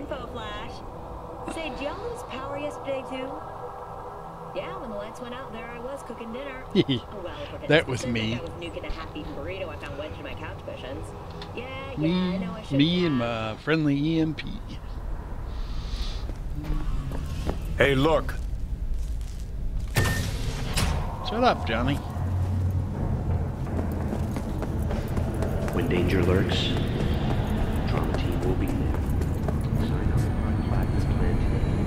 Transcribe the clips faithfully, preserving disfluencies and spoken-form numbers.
info flash. Say, did y'all lose power yesterday too? Yeah, when the lights went out, there I was cooking dinner. Oh, well, that was me. I was nuking a half-eaten burrito I found wedged in my couch cushions. Yeah, yeah, me, I know I should. Me and my friendly E M P. Hey, look. Shut up, Johnny. When danger lurks, Trauma Team will be there. Sign up on Platinum's plan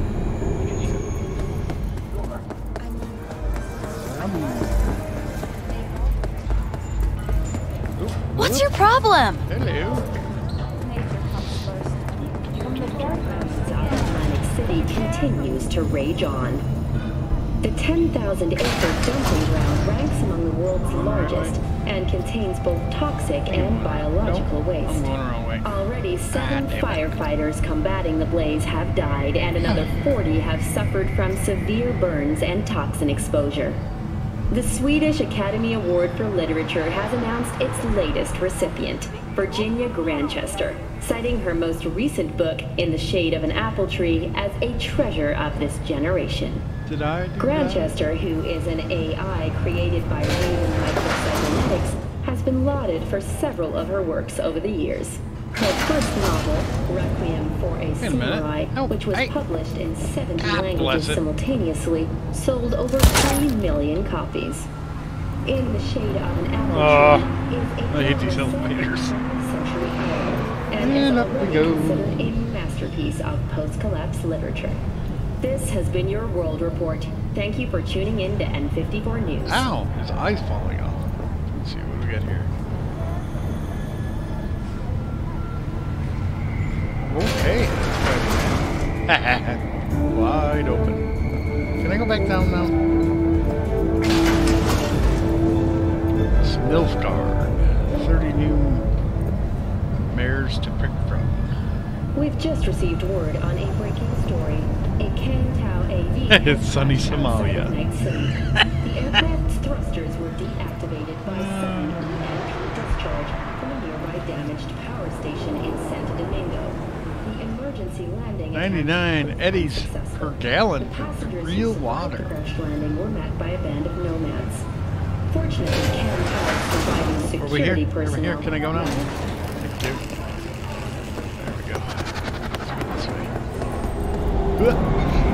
today. What's your problem? Hello. Atlantic City continues to rage on. The ten thousand acre dumping ground ranks among the world's largest and contains both toxic and biological waste. I'm going the wrong way. Already seven Ah, firefighters combating the blaze have died, and another forty have suffered from severe burns and toxin exposure. The Swedish Academy Award for Literature has announced its latest recipient, Virginia Grantchester, citing her most recent book, In the Shade of an Apple Tree, as a treasure of this generation. Did I do Grantchester, who is an A I created by Raven Microcybernetics, has been lauded for several of her works over the years. Her first novel, Requiem for a Samurai, oh, which was hey. published in seventy God languages simultaneously, sold over three million copies. In the Shade of an Apple Uh, Tree is a I hate these novel set in elevators. twentieth century Ireland, and And is up we already go. considered a masterpiece of post-collapse literature. This has been your World Report. Thank you for tuning in to N fifty-four News. Ow! His eye's falling off. Let's see what we got here. Okay. Wide open. Can I go back down now? Smilfgard. thirty new mares to pick from. We've just received word on a breaking story. A Kantau A V It's sunny Somalia. The aircraft's thrusters were deactivated by sudden E M P discharge from a nearby damaged power station in Santo Domingo. The emergency landing ninety-nine eddies per gallon The for passengers real who survived water. the crash landing were met by a band of nomads. Fortunately, Kantau's surviving Are we here? security Are we personnel. here? Can I go now? Thank you. There we go. Let's go this way. Huh.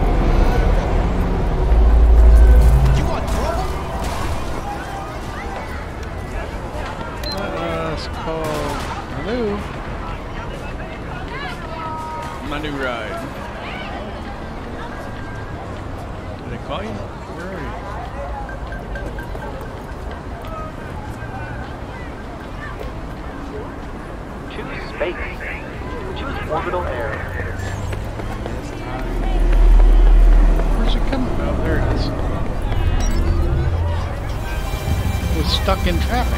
Let's call. Hello. My new ride. Did they call you? Where are you? Choose space. Choose orbital area. Where's it coming? Oh, there it is. Was stuck in traffic.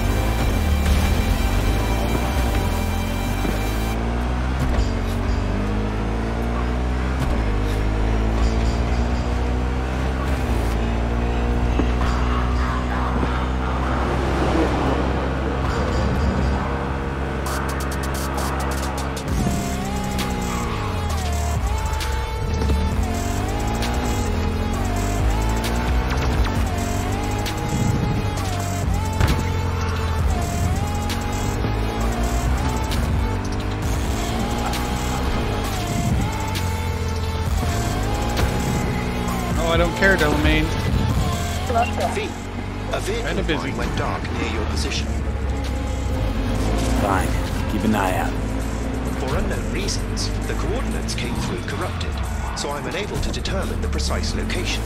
I don't care, Delamain. V, a vehicle busy. line went dark near your position. Fine. Keep an eye out. For unknown reasons, the coordinates came through corrupted, so I'm unable to determine the precise location.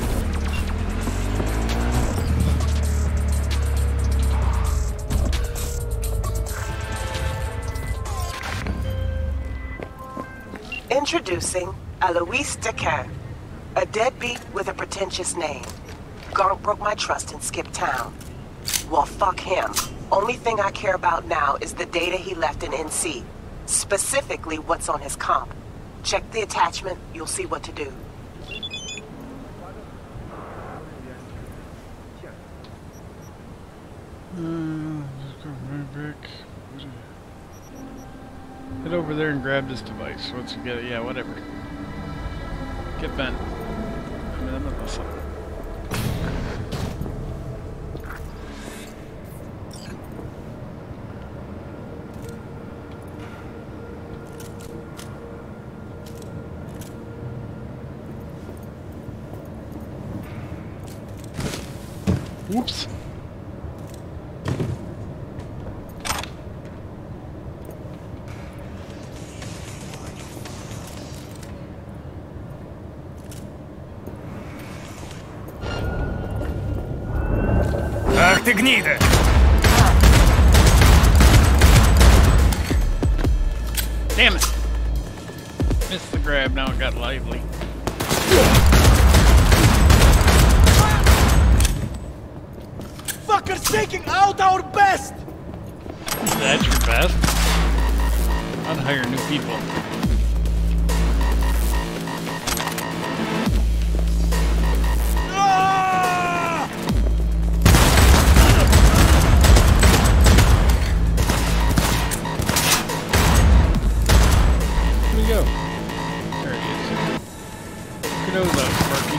Introducing Alois Decan, a deadbeat with a pretentious name. Gonk broke my trust and skipped town. Well, fuck him. Only thing I care about now is the data he left in N C. Specifically, what's on his comp. Check the attachment, you'll see what to do. Head over there and grab this device. Once you get it, yeah, whatever. Get bent. I mean, I'm not listening. Whoops. Ах ты гнида! Damn it! Missed the grab, now it got lively. Fuckers taking out our best! That's your best? I'd hire new people. Ah! Where'd he go? There he is. Look at those, Sparky.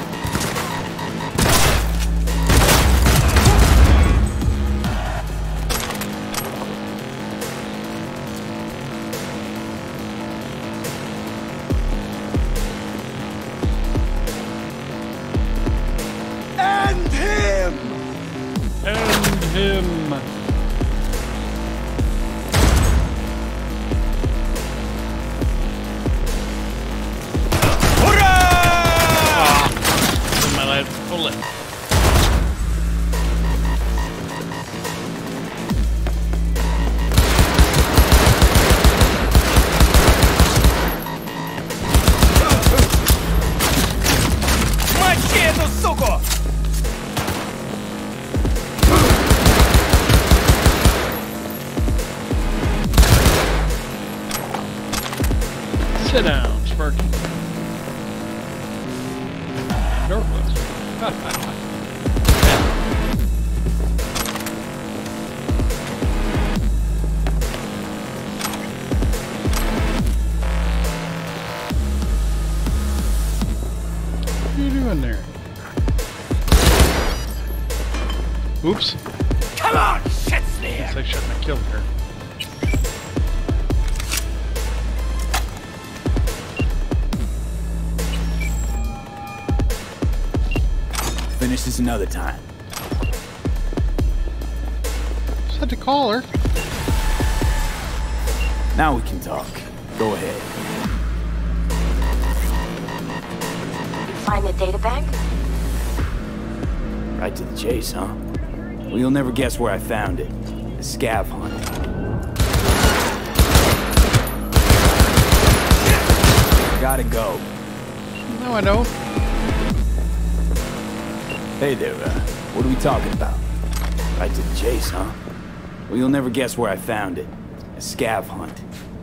End him! End him! Hurrah! In my last bullet. Мочи эту суку! Sit down, Sparky. Door closed. What are you doing there? Oops. Come on, shit snare! Guess I shouldn't have killed her. Finish this another time. Just had to call her. Now we can talk. Go ahead. You find the data bank? Right to the chase, huh? Well, you'll never guess where I found it. The scav hunt. Gotta go. No, I don't. Hey there, uh, what are we talking about? Right to the chase, huh? Well, you'll never guess where I found it. A scav hunt.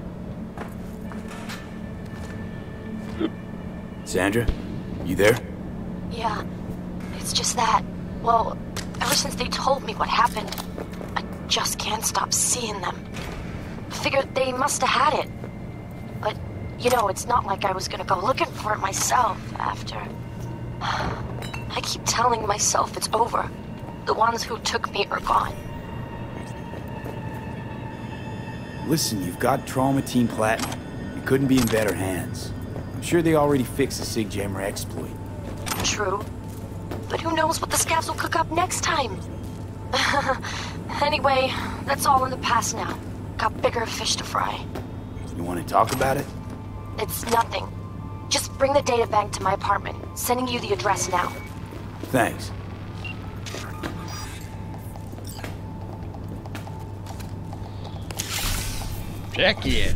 Sandra? You there? Yeah. It's just that. Well, ever since they told me what happened, I just can't stop seeing them. I figured they must have had it. But, you know, it's not like I was gonna go looking for it myself after. I keep telling myself it's over. The ones who took me are gone. Listen, you've got Trauma Team Platinum. You couldn't be in better hands. I'm sure they already fixed the Sig Jammer exploit. True. But who knows what the scavs will cook up next time? Anyway, that's all in the past now. Got bigger fish to fry. You want to talk about it? It's nothing. Just bring the data bank to my apartment. Sending you the address now. Thanks. Check yeah.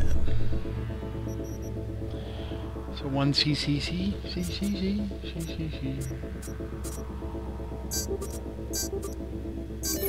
So one C C C, C C C, C C C.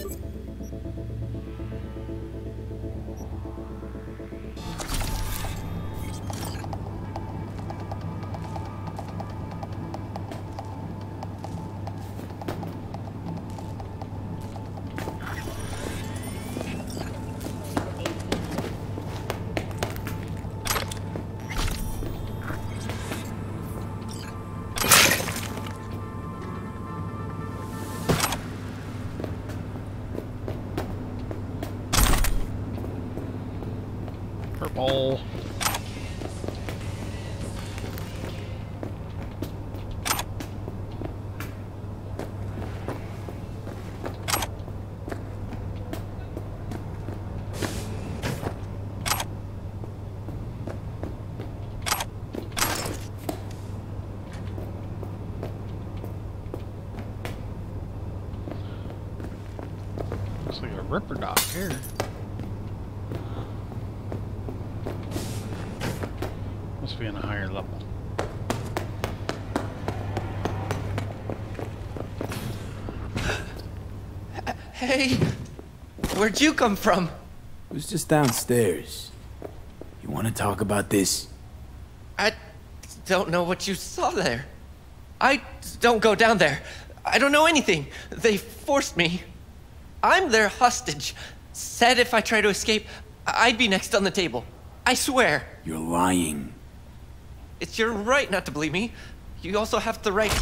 Purple. Looks like a ripper dot here. Must be on a higher level. Hey, where'd you come from? It was just downstairs. You want to talk about this? I don't know what you saw there. I don't go down there. I don't know anything. They forced me. I'm their hostage. Said if I try to escape, I'd be next on the table. I swear. You're lying. It's your right not to believe me. You also have the right.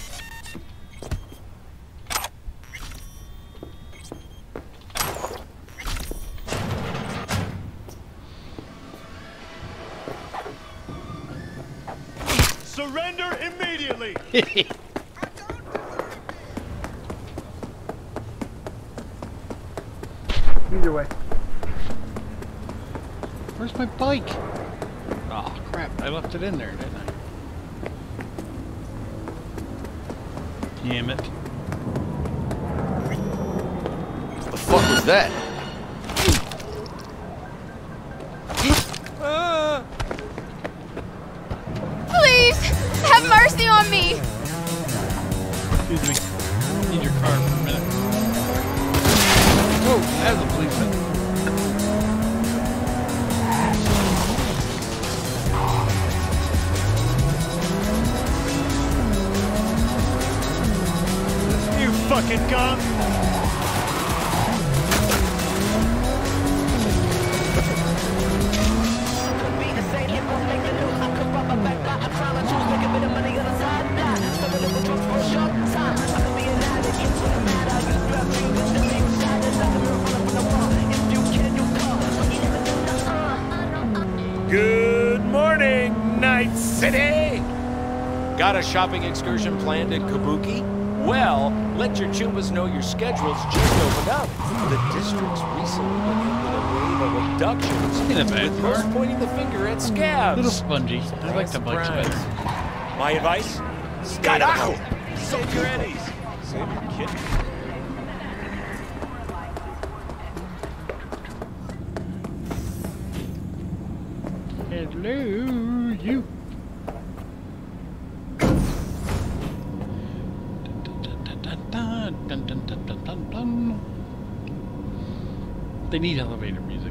Surrender immediately! Either way. Where's my bike? Oh crap, I left it in there, didn't I? Damn it. What the fuck was that? Please, have mercy on me! Excuse me. I need your car for a minute. Whoa, that's a policeman. You fucking gun! Good morning, Night City! Got a shopping excursion planned at Kabuki? Well, let your Chumbas know your schedule's just opened up. The district's recently been hit with a wave of abductions, In a bad with car. most pointing the finger at scabs. Little spongy. I like the bikes Surprise. better. My advice? Get out! Save your eddies. Save your kitten. Hello, you. Dun, dun, dun, dun, dun, dun, dun. They need elevator music.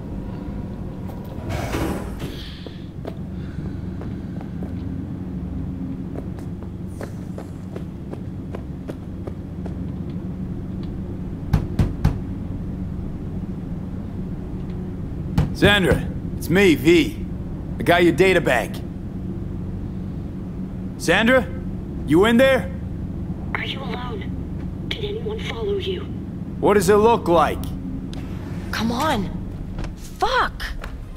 Sandra, it's me, V. I got your data bank. Sandra? You in there? Are you alone? Did anyone follow you? What does it look like? Come on. Fuck!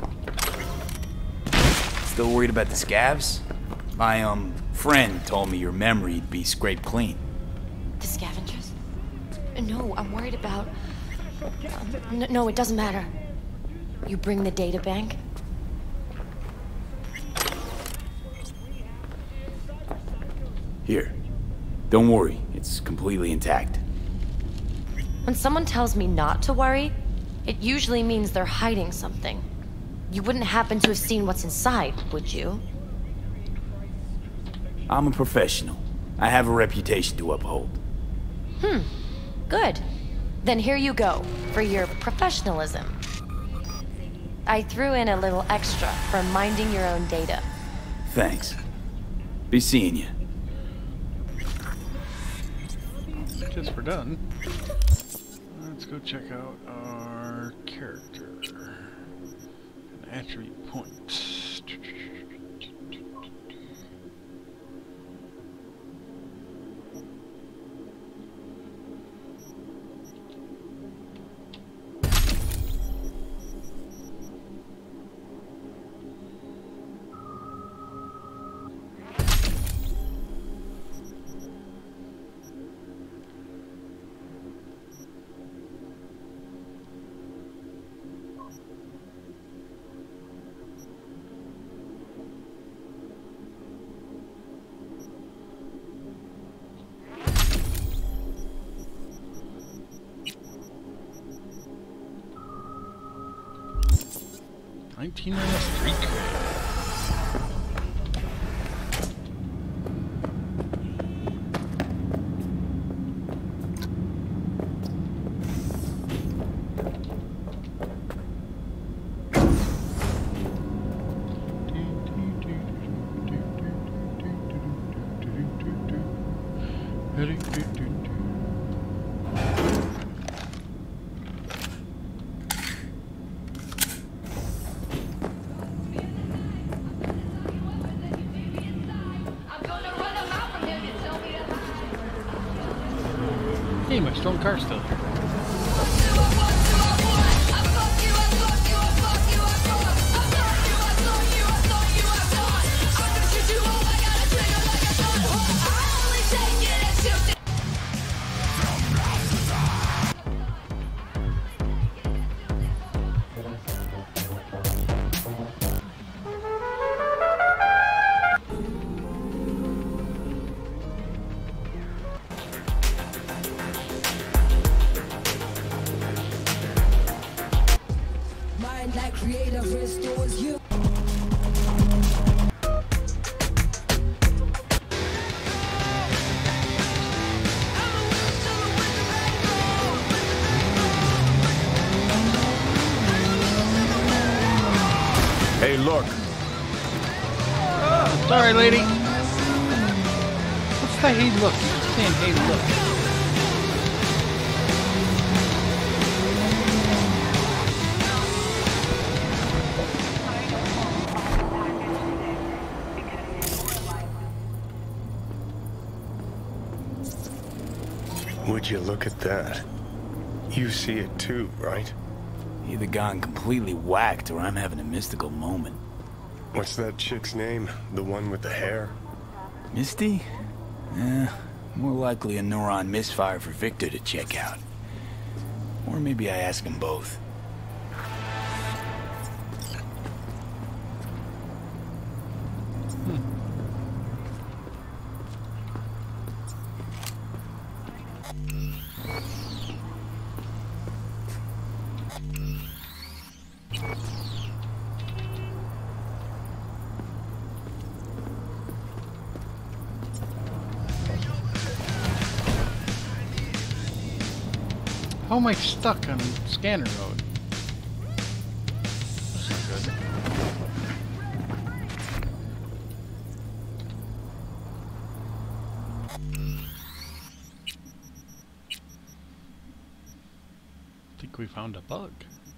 Still worried about the scabs? My, um, friend told me your memory'd be scraped clean. The scavengers? No, I'm worried about... Um, n no, it doesn't matter. You bring the data bank? Here. Don't worry, it's completely intact. When someone tells me not to worry, it usually means they're hiding something. You wouldn't happen to have seen what's inside, would you? I'm a professional. I have a reputation to uphold. Hmm. Good. Then here you go, for your professionalism. I threw in a little extra for minding your own data. Thanks. Be seeing you. Guess we're done. Let's go check out our character. An attribute point. nineteen on the street cred. Hey, my stolen car's still here. That creative restores you. Hey, look. Oh, sorry, lady. What's the hey look? You keep saying hey look. Would you look at that? You see it too, right? Either gone completely whacked or I'm having a mystical moment. What's that chick's name? The one with the hair? Misty? Eh, more likely a neuron misfire for Victor to check out. Or maybe I ask them both. How am I stuck on Scanner Road? That's not good. I think we found a bug.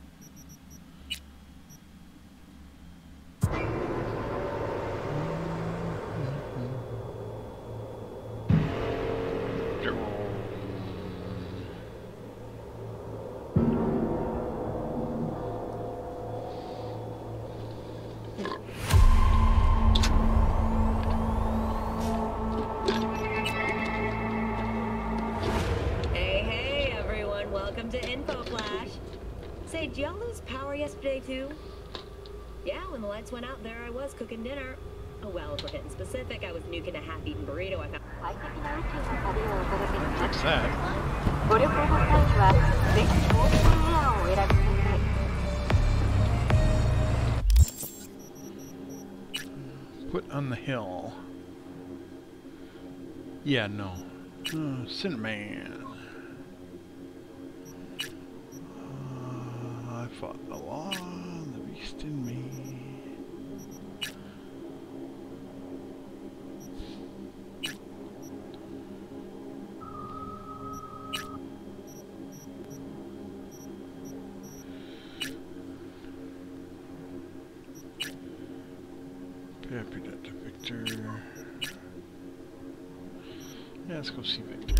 Say, did y'all lose power yesterday too? Yeah, when the lights went out, there I was cooking dinner. Oh well, if we're getting specific, I was nuking a half-eaten burrito I found. What's that? Put on the hill. Yeah, no. Uh, Cinnamon. Uh, I fought the law, the beast in me. Happy that to Victor. Yeah, let's go see Victor.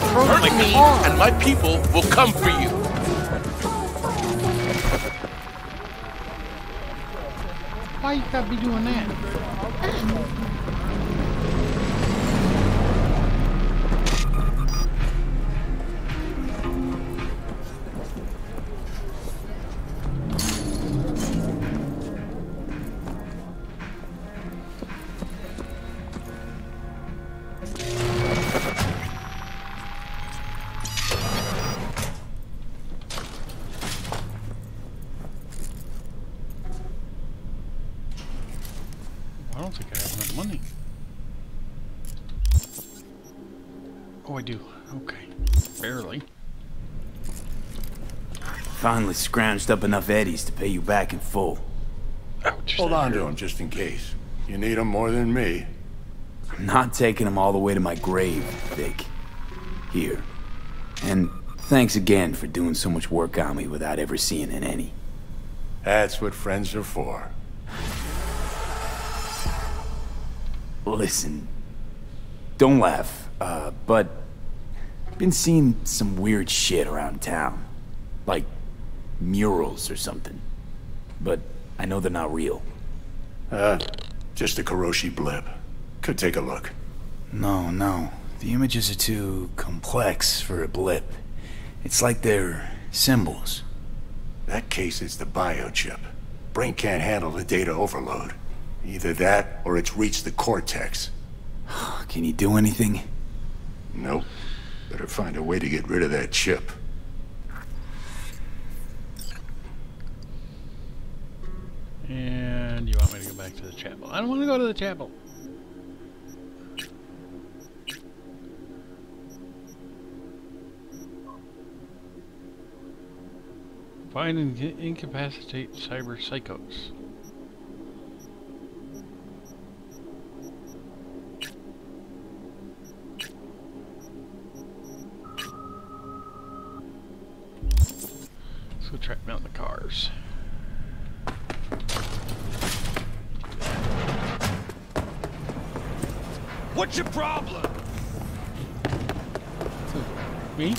Hurt me, and my people will come for you. Why you gotta be doing that? I don't think I have enough money. Oh, I do. Okay. Barely. Finally scrounged up enough eddies to pay you back in full. Hold on to him just in case. You need him more than me. I'm not taking them all the way to my grave, Vic. Here. And thanks again for doing so much work on me without ever seeing an any. That's what friends are for. Listen, don't laugh, uh, but I've been seeing some weird shit around town. Like murals or something. But I know they're not real. Uh, just a Kiroshi blip. Could take a look. No, no. The images are too complex for a blip. It's like they're symbols. That case is the biochip. Brain can't handle the data overload. Either that, or it's reached the cortex. Can you do anything? Nope. Better find a way to get rid of that chip. And you want me to go back to the chapel? I don't want to go to the chapel. Find and incapacitate cyber psychos. Let's go track down the cars. What's your problem? Me?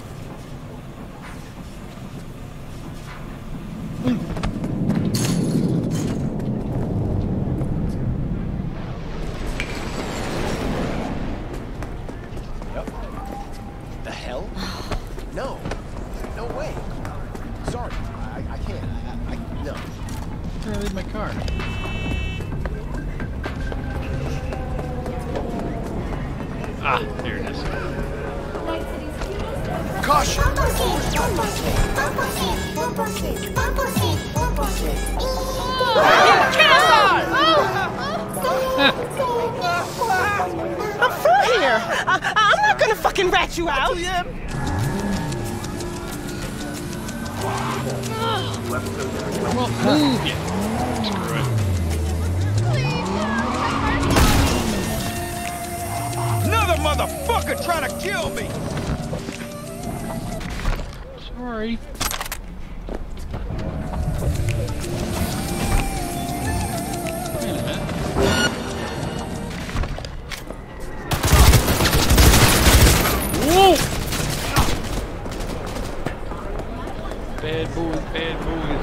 Yep. The hell? No. No way. Sorry. I, I can't. I, I, no. Where did I leave my car? Ah, there it is. Caution! I'm through here! I, I'm not gonna fucking rat you out! Well, move it. Screw it. Another motherfucker trying to kill me! Sorry. Wait a minute. Whoa! Bad boys, bad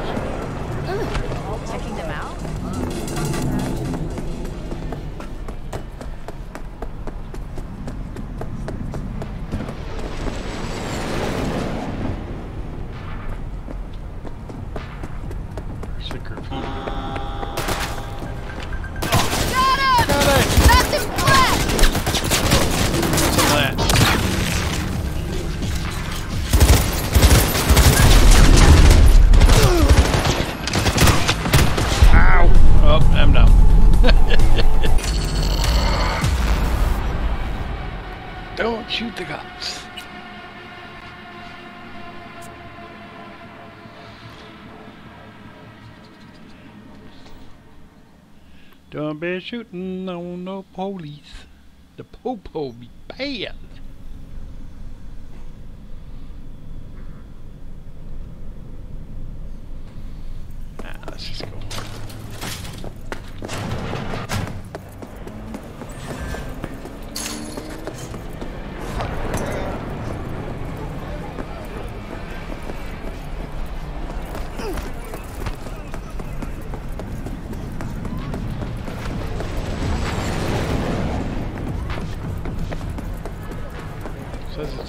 boys. Checking them out? Don't shoot the cops. Don't be shooting on no police. The po-po be bad. Ah, let's just go.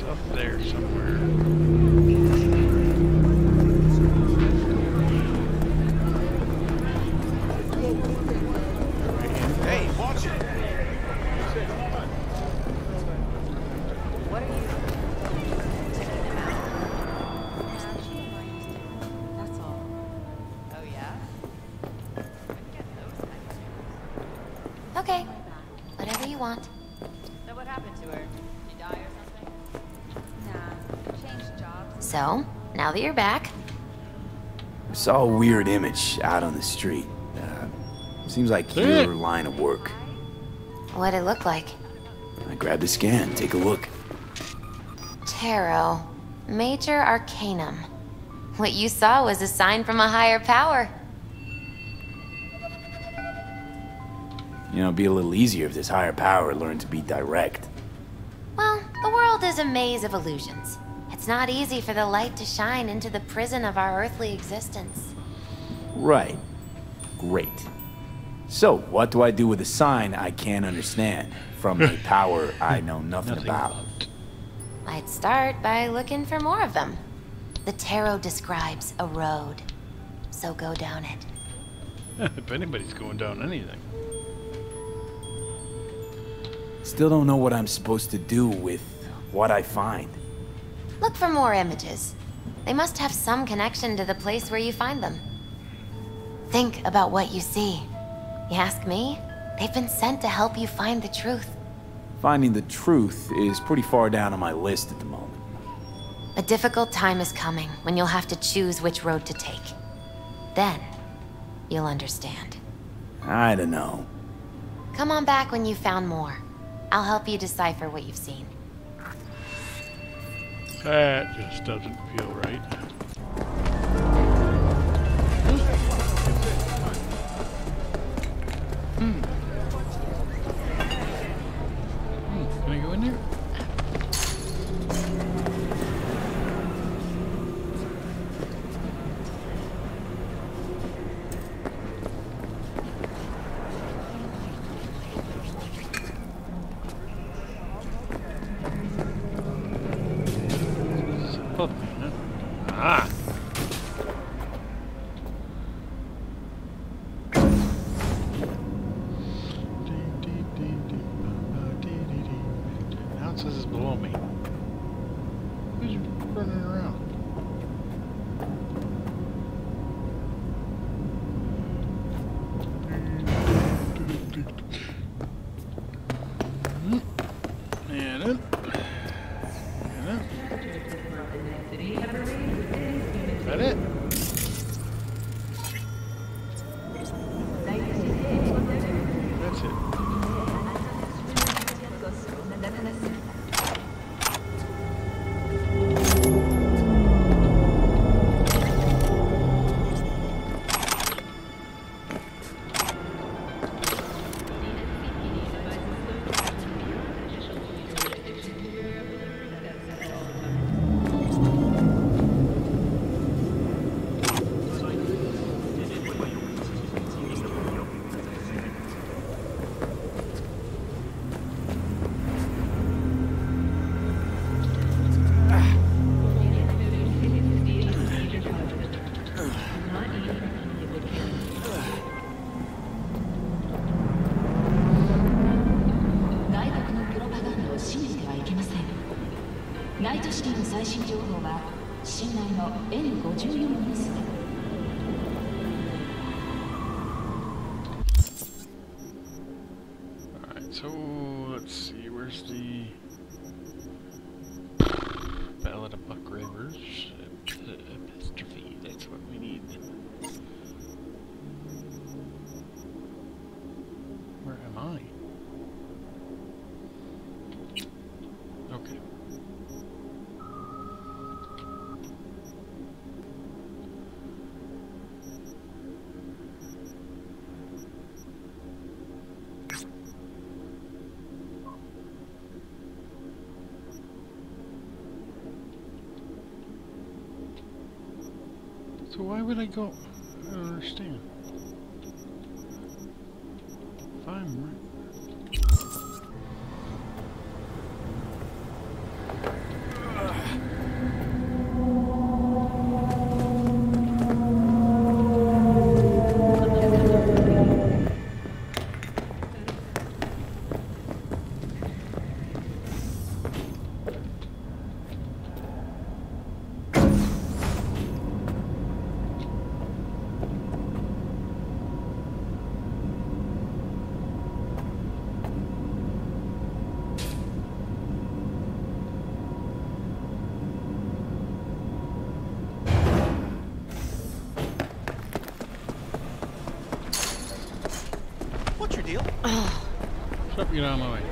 up there somewhere. Hey, watch it! What are you checking them out? That's all. Oh yeah? Okay, whatever you want. So what happened to her? She die or something? Nah, changed jobs. So, now that you're back, I saw a weird image out on the street. Uh, seems like your line of work. what'd it look like? I grabbed a scan. Take a look. Tarot. Major Arcanum. What you saw was a sign from a higher power. You know, it'd be a little easier if this higher power learned to be direct. Well, the world is a maze of illusions. It's not easy for the light to shine into the prison of our earthly existence. Right. Great. So, what do I do with a sign I can't understand from a power I know nothing, Nothing about? I'd start by looking for more of them. The tarot describes a road, so go down it. If anybody's going down anything. Still don't know what I'm supposed to do with what I find. Look for more images. They must have some connection to the place where you find them. Think about what you see. You ask me? They've been sent to help you find the truth. Finding the truth is pretty far down on my list at the moment. A difficult time is coming when you'll have to choose which road to take. Then, you'll understand. I don't know. Come on back when you've found more. I'll help you decipher what you've seen. That just doesn't feel right. Hmm. Hmm. Can I go in there? Ah. Now it says it's below me. Who's running around? And in. And in. Is that it? That's it. Alright, so let's see, where's the Ballad of Buck Rivers? Epistrophe, that's what we need. Where am I? Okay. So why would I go? I don't understand. If I'm right. Stop, get out of my way.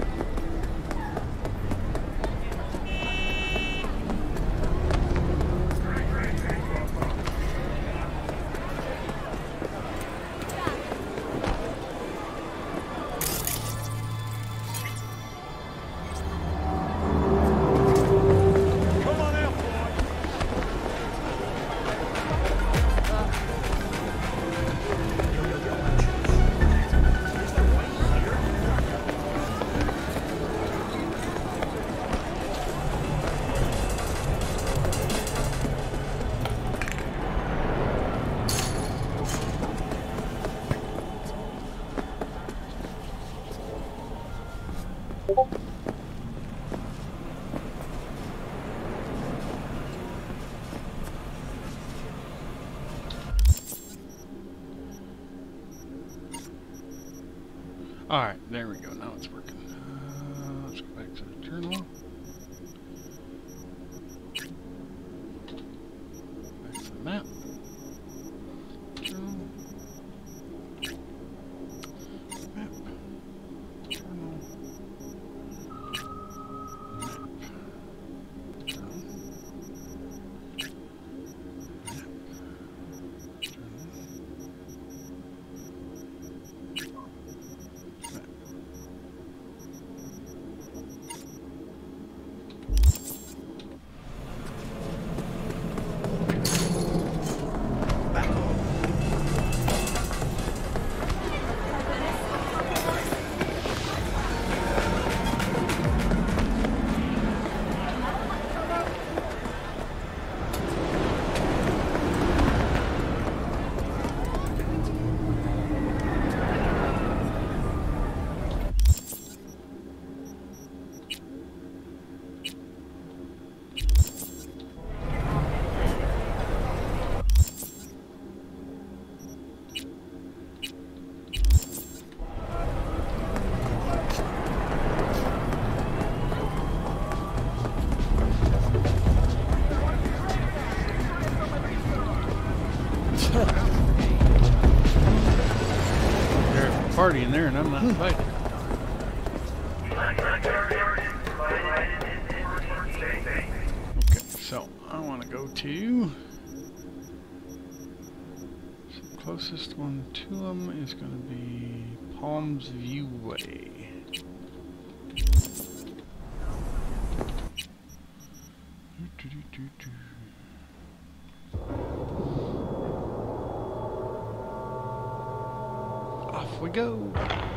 Alright, there we go. Now it's working. Uh, let's go back to the journal. Back to the map. Journal. Map. Journal. Map. Journal. Party in there, and I'm not invited. Okay, so I want to go to so the closest one to them is going to be Palms View Way. Do, do, do, do. Off we go.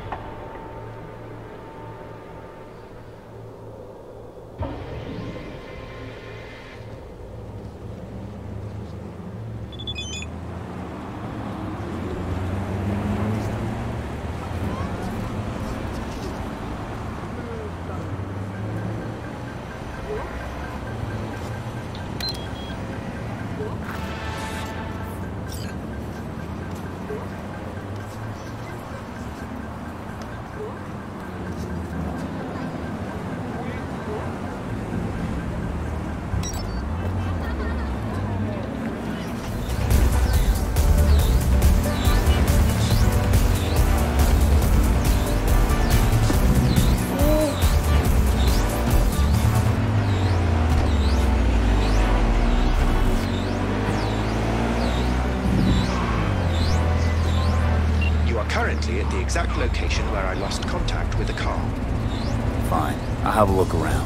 Currently at the exact location where I lost contact with the car. Fine. I'll have a look around.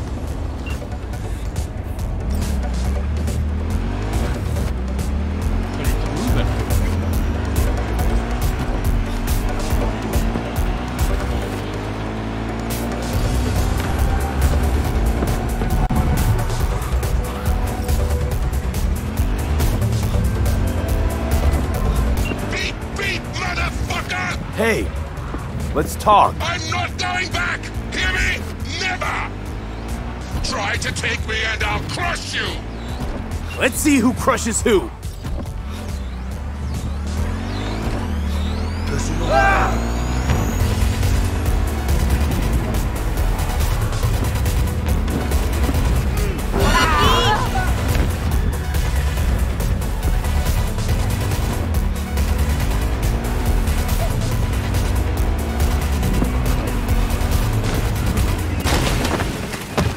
Hey, let's talk. I'm not going back! Hear me? Never! Try to take me and I'll crush you! Let's see who crushes who. Ah!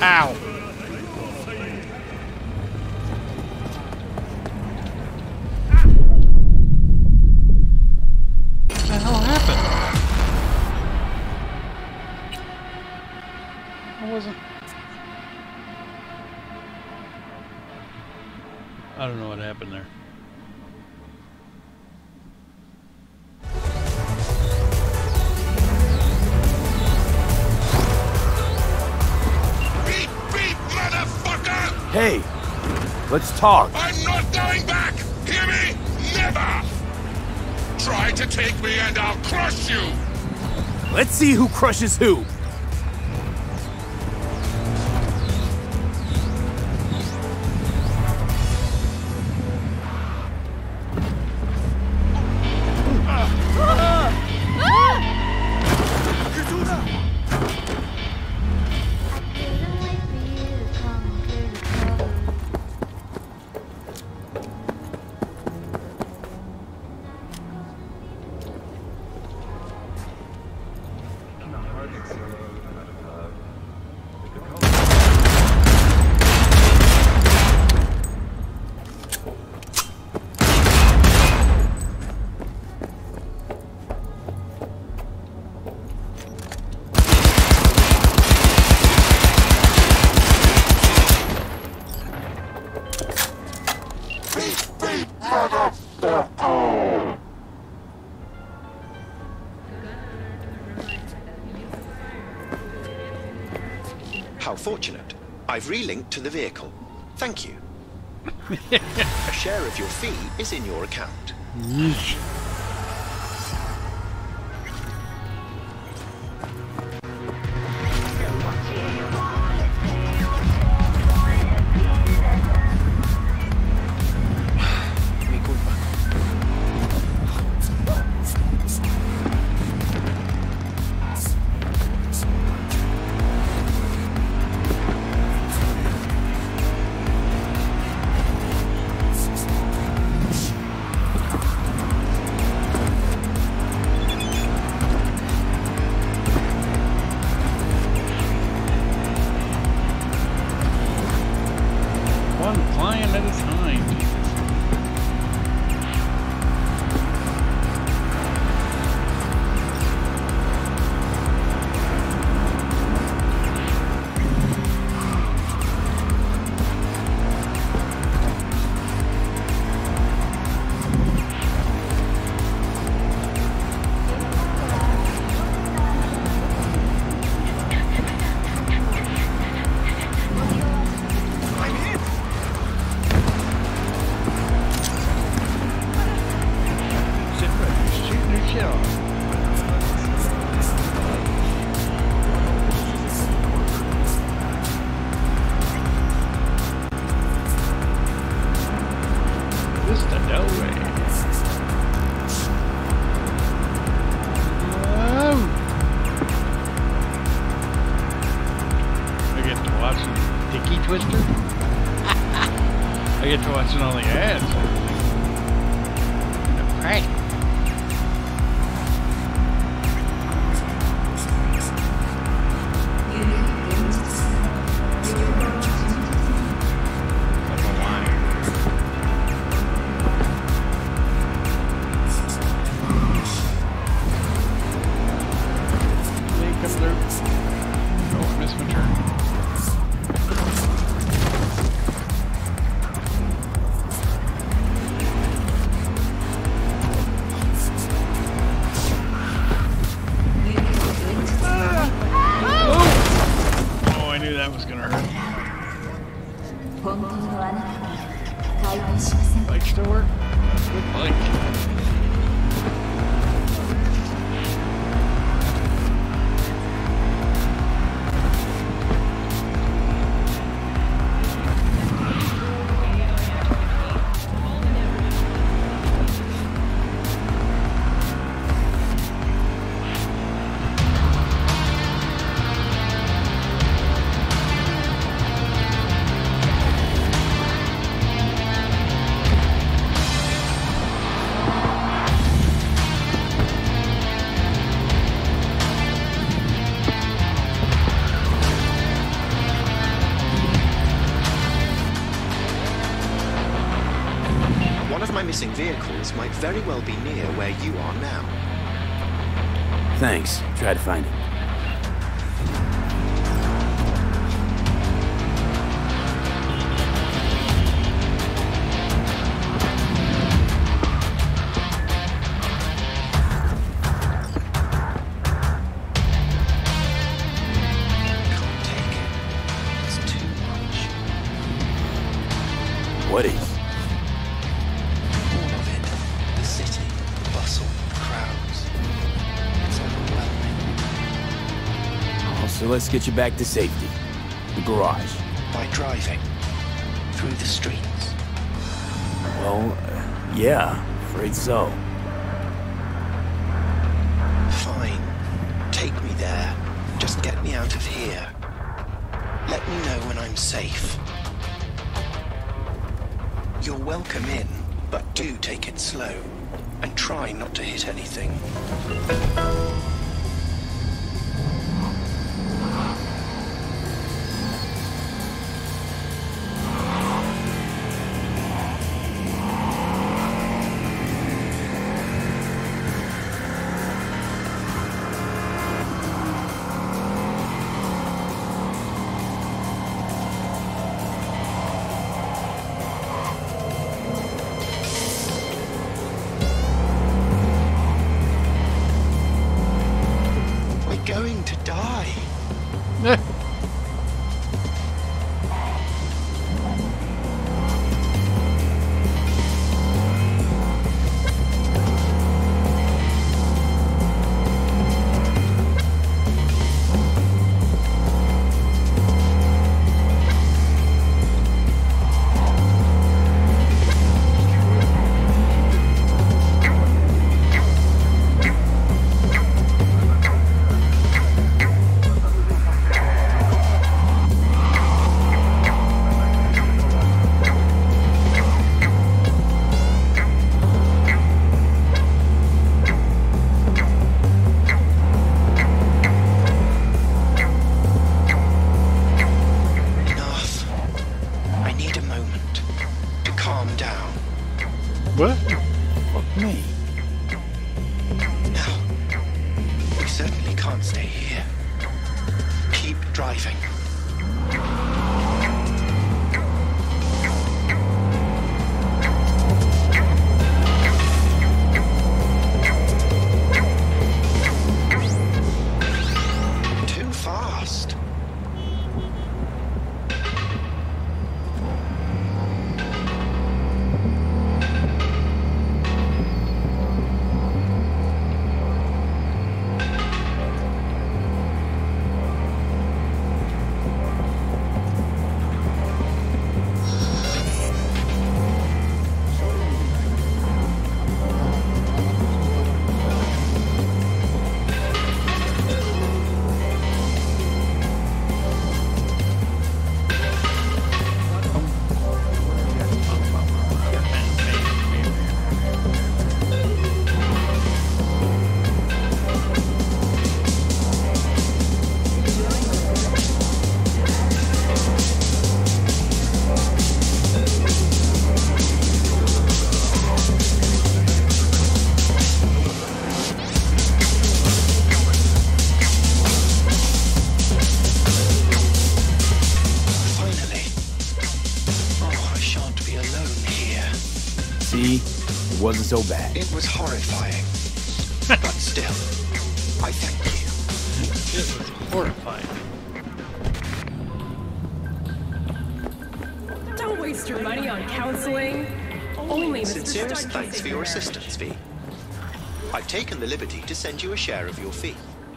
Ow. What the hell happened? I wasn't... I don't know what happened there. Beep, beep, motherfucker! Hey, let's talk. I'm not going back! Hear me? Never! Try to take me and I'll crush you! Let's see who crushes who. How fortunate. I've relinked to the vehicle. Thank you. A share of your fee is in your account. Yeesh. Mi culpa. One client at a time. Shooting her shit off. Vista Del Rey. Oh. I get to watching Dicky Twister. I get to watching all the ads. Right. missing vehicles might very well be near where you are now. Thanks. Try to find it. What is? All of it. The city, the bustle, the crowds. It's overwhelming. Oh, so let's get you back to safety. The garage. By driving through the streets. Well, uh, yeah, afraid so. Fine. Take me there. Just get me out of here. Let me know when I'm safe. You're welcome in, but do take it slow. And try not to hit anything. Going to die. What? Fuck me. No. We certainly can't stay here. Keep driving. Too fast. It wasn't so bad. It was horrifying. But still, I thank you. It was horrifying. Don't waste your money on counseling. Only Mister Sincerest Stark can thanks save for your your ass. assistance, V. I've taken the liberty to send you a share of your fee.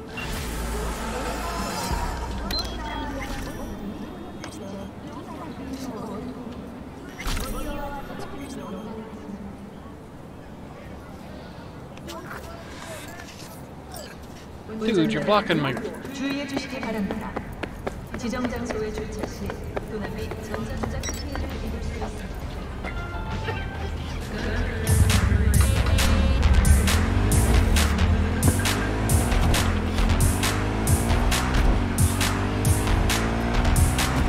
Dude, you're blocking my... 주의해 주시기 바랍니다. 지정 장소에 주차 시 또는 및 전자주작 피해를 입을 수 있습니다.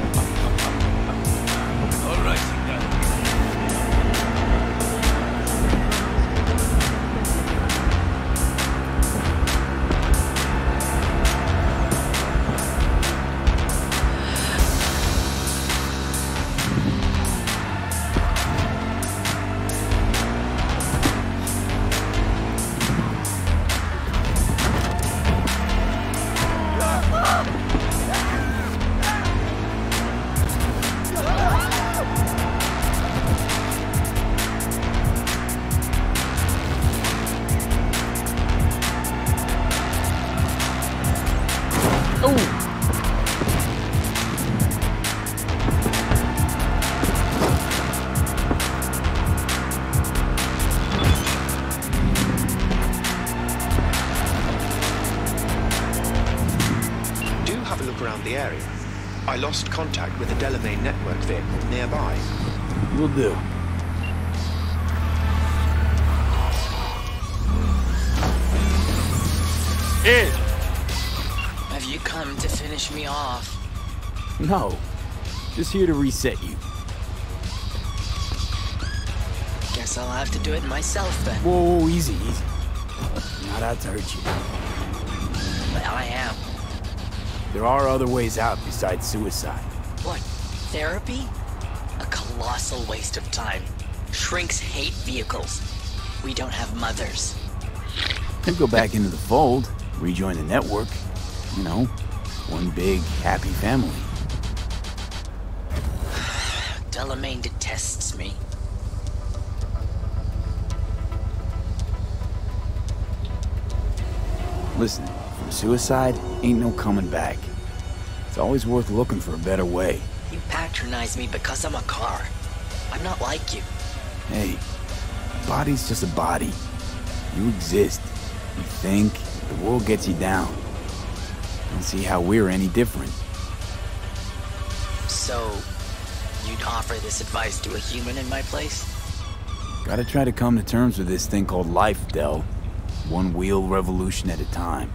All right, you got it. look around the area. I lost contact with the Delamain network vehicle nearby. Will do. Ed! Have you come to finish me off? No. Just here to reset you. Guess I'll have to do it myself then. Whoa, whoa, easy, easy. Not out to hurt you. But I am. There are other ways out besides suicide. What? Therapy? A colossal waste of time. Shrinks hate vehicles. We don't have mothers. You go back into the fold, rejoin the network. You know, one big, happy family. Delamain detests me. Listen, from suicide, ain't no coming back. It's always worth looking for a better way. You patronize me because I'm a car. I'm not like you. Hey, a body's just a body. You exist. You think, the world gets you down. Don't see how we're any different. So, you'd offer this advice to a human in my place? Gotta try to come to terms with this thing called life, Del. One wheel revolution at a time.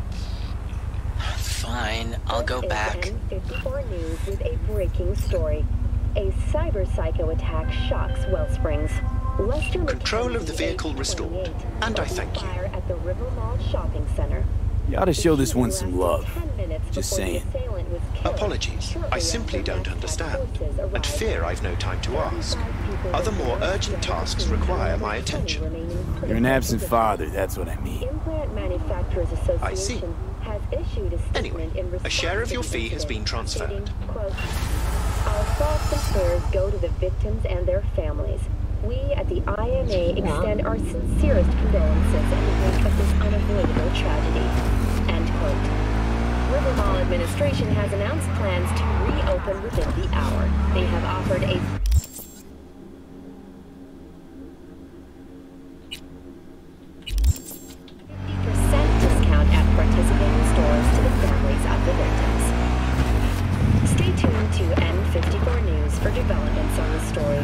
Fine, I'll go back. N fifty-four News with a breaking story. A cyber psycho attack shocks Wellsprings. Lester Control of the vehicle restored, and I thank you. Fire at the River Mall shopping center. You ought to show this one some love. Just saying. Apologies, I simply don't understand, and fear I've no time to ask. Other more urgent tasks require my attention. You're an absent father, that's what I mean. Implant Manufacturers Association I see. has issued a statement Anyway, in response a share of your to the fee has been incident, transferred. stating, quote, "Our thoughts and prayers go to the victims and their families. We at the I M A extend our sincerest condolences in the wake of this unavoidable tragedy." End quote. River Mall administration has announced plans to reopen within the hour. They have offered a fifty percent discount at participating stores to the families of the victims. Stay tuned to N fifty-four News for developments on the story.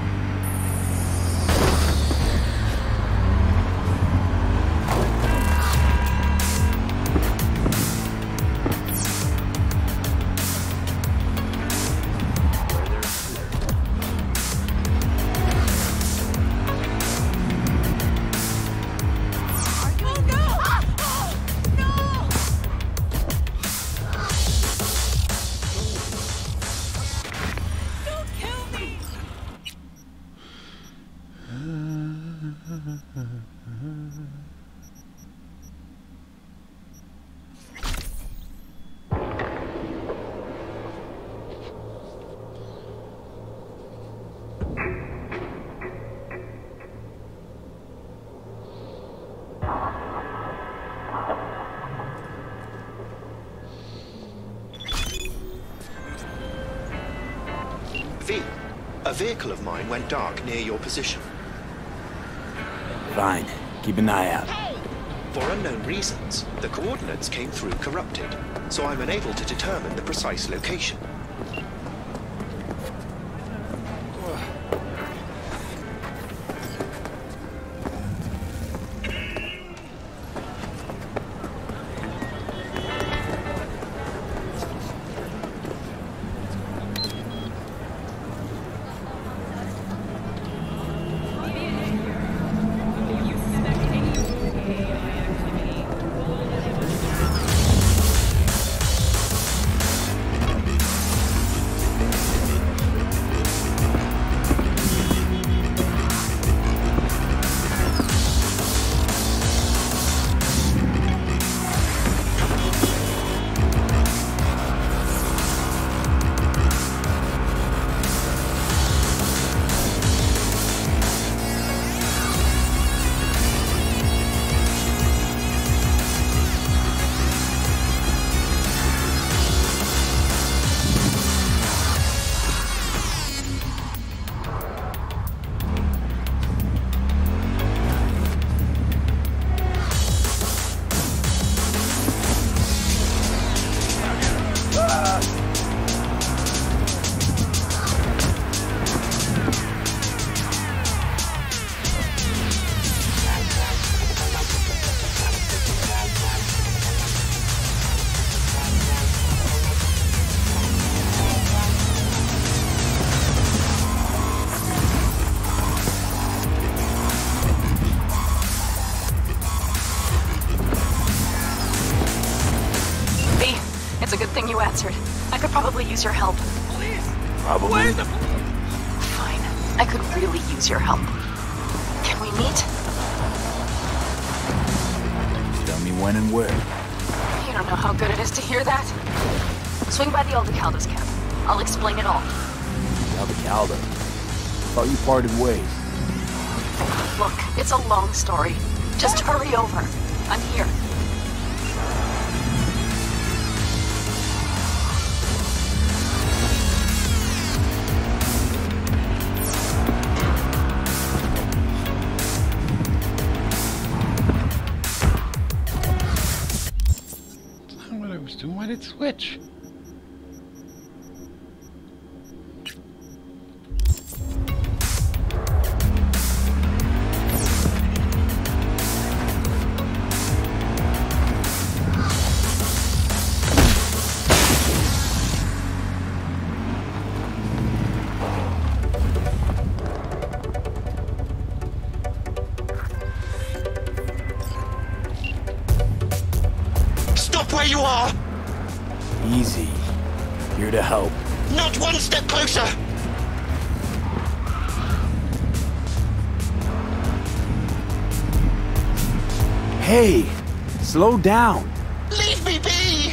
V, a vehicle of mine went dark near your position. Fine. Keep an eye out. For unknown reasons, the coordinates came through corrupted, so I'm unable to determine the precise location. when you answered. I could probably use your help. Please! Probably? Fine. I could really use your help. Can we meet? Tell me when and where. You don't know how good it is to hear that. Swing by the Aldecaldo's camp. I'll explain it all. Aldecaldo? Thought you parted ways. Look, it's a long story. Just hurry over. I'm here. That's not what I was doing. Why did it switch? Stop where you are! Easy. Here to help. Not one step closer! Hey! Slow down! Leave me be!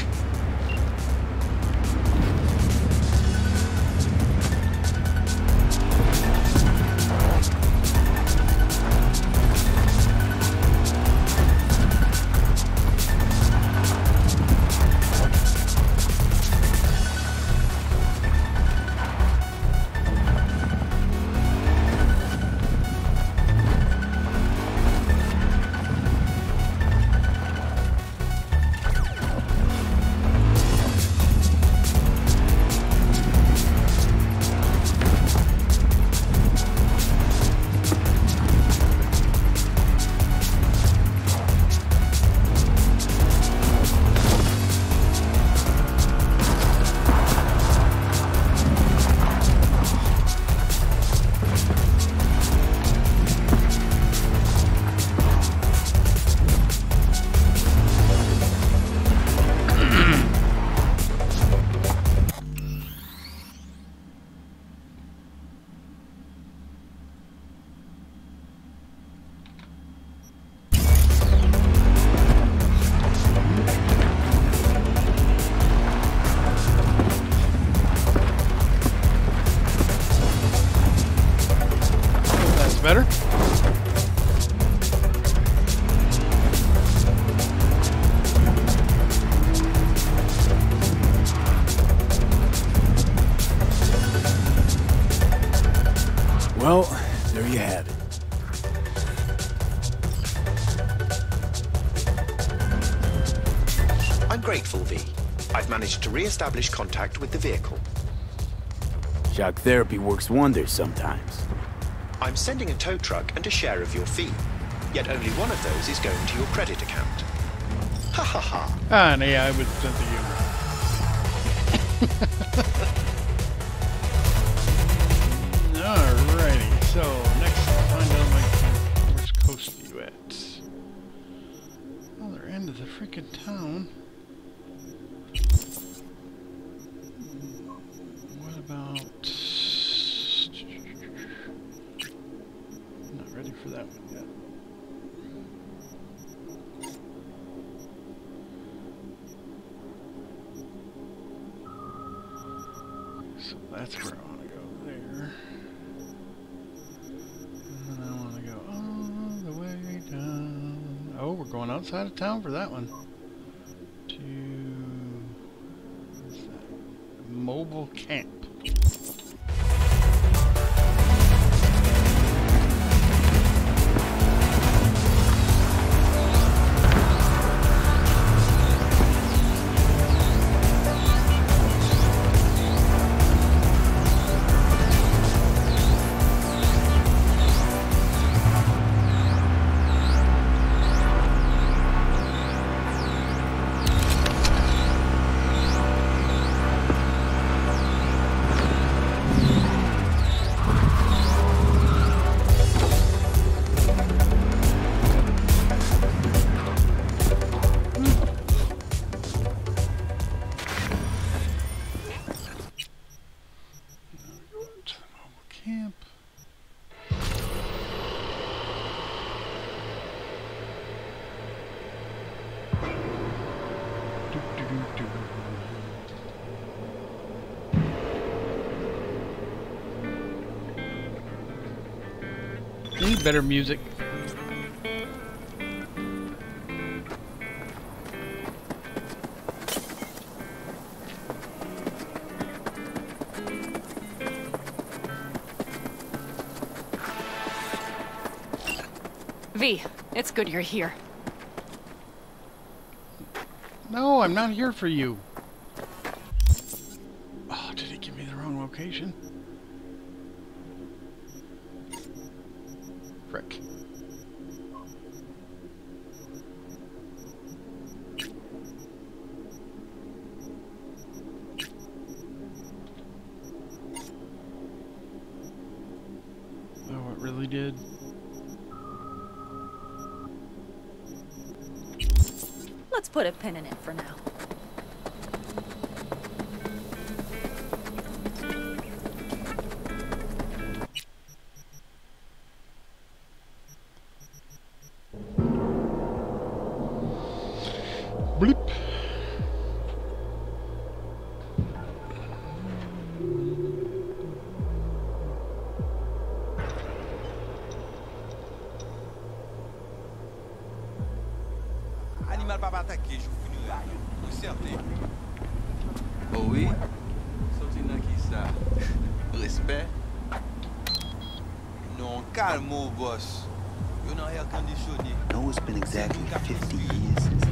Better? Well, there you have it. I'm grateful, V. I've managed to re-establish contact with the vehicle. Shock therapy works wonders sometimes. I'm sending a tow truck and a share of your fee. Yet only one of those is going to your credit account. Ha ha ha. Ah, no, yeah, I would send to you. Alrighty, so next find out like which coast are you at? Other end of the freaking town. What about? Not ready for that one yet. So that's where I want to go there. And then I want to go all the way down. Oh, we're going outside of town for that one. To what's that? Mobile camp. better music. V, it's good you're here. No, I'm not here for you. Oh, did it give me the wrong location? Frick. Oh, it really did. Let's put a pin in it for now. Bleep. Animal pas attaquer, je vous finis là. Observez. Oh oui? Sorti dans qui ça? Respect? Non, calme, mon boss. You're not air conditioné. No, it's been exactly fifty years since.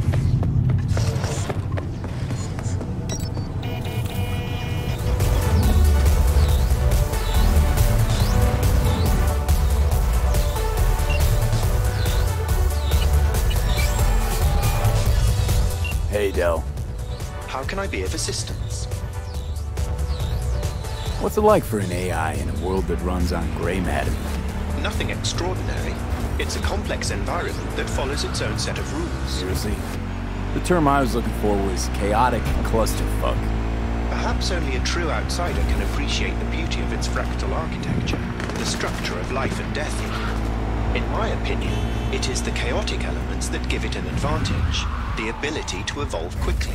Hey, Del. How can I be of assistance? What's it like for an A I in a world that runs on gray matter? Nothing extraordinary. It's a complex environment that follows its own set of rules. Seriously? The term I was looking for was chaotic clusterfuck. Perhaps only a true outsider can appreciate the beauty of its fractal architecture, the structure of life and death in it. In my opinion, it is the chaotic elements that give it an advantage, the ability to evolve quickly.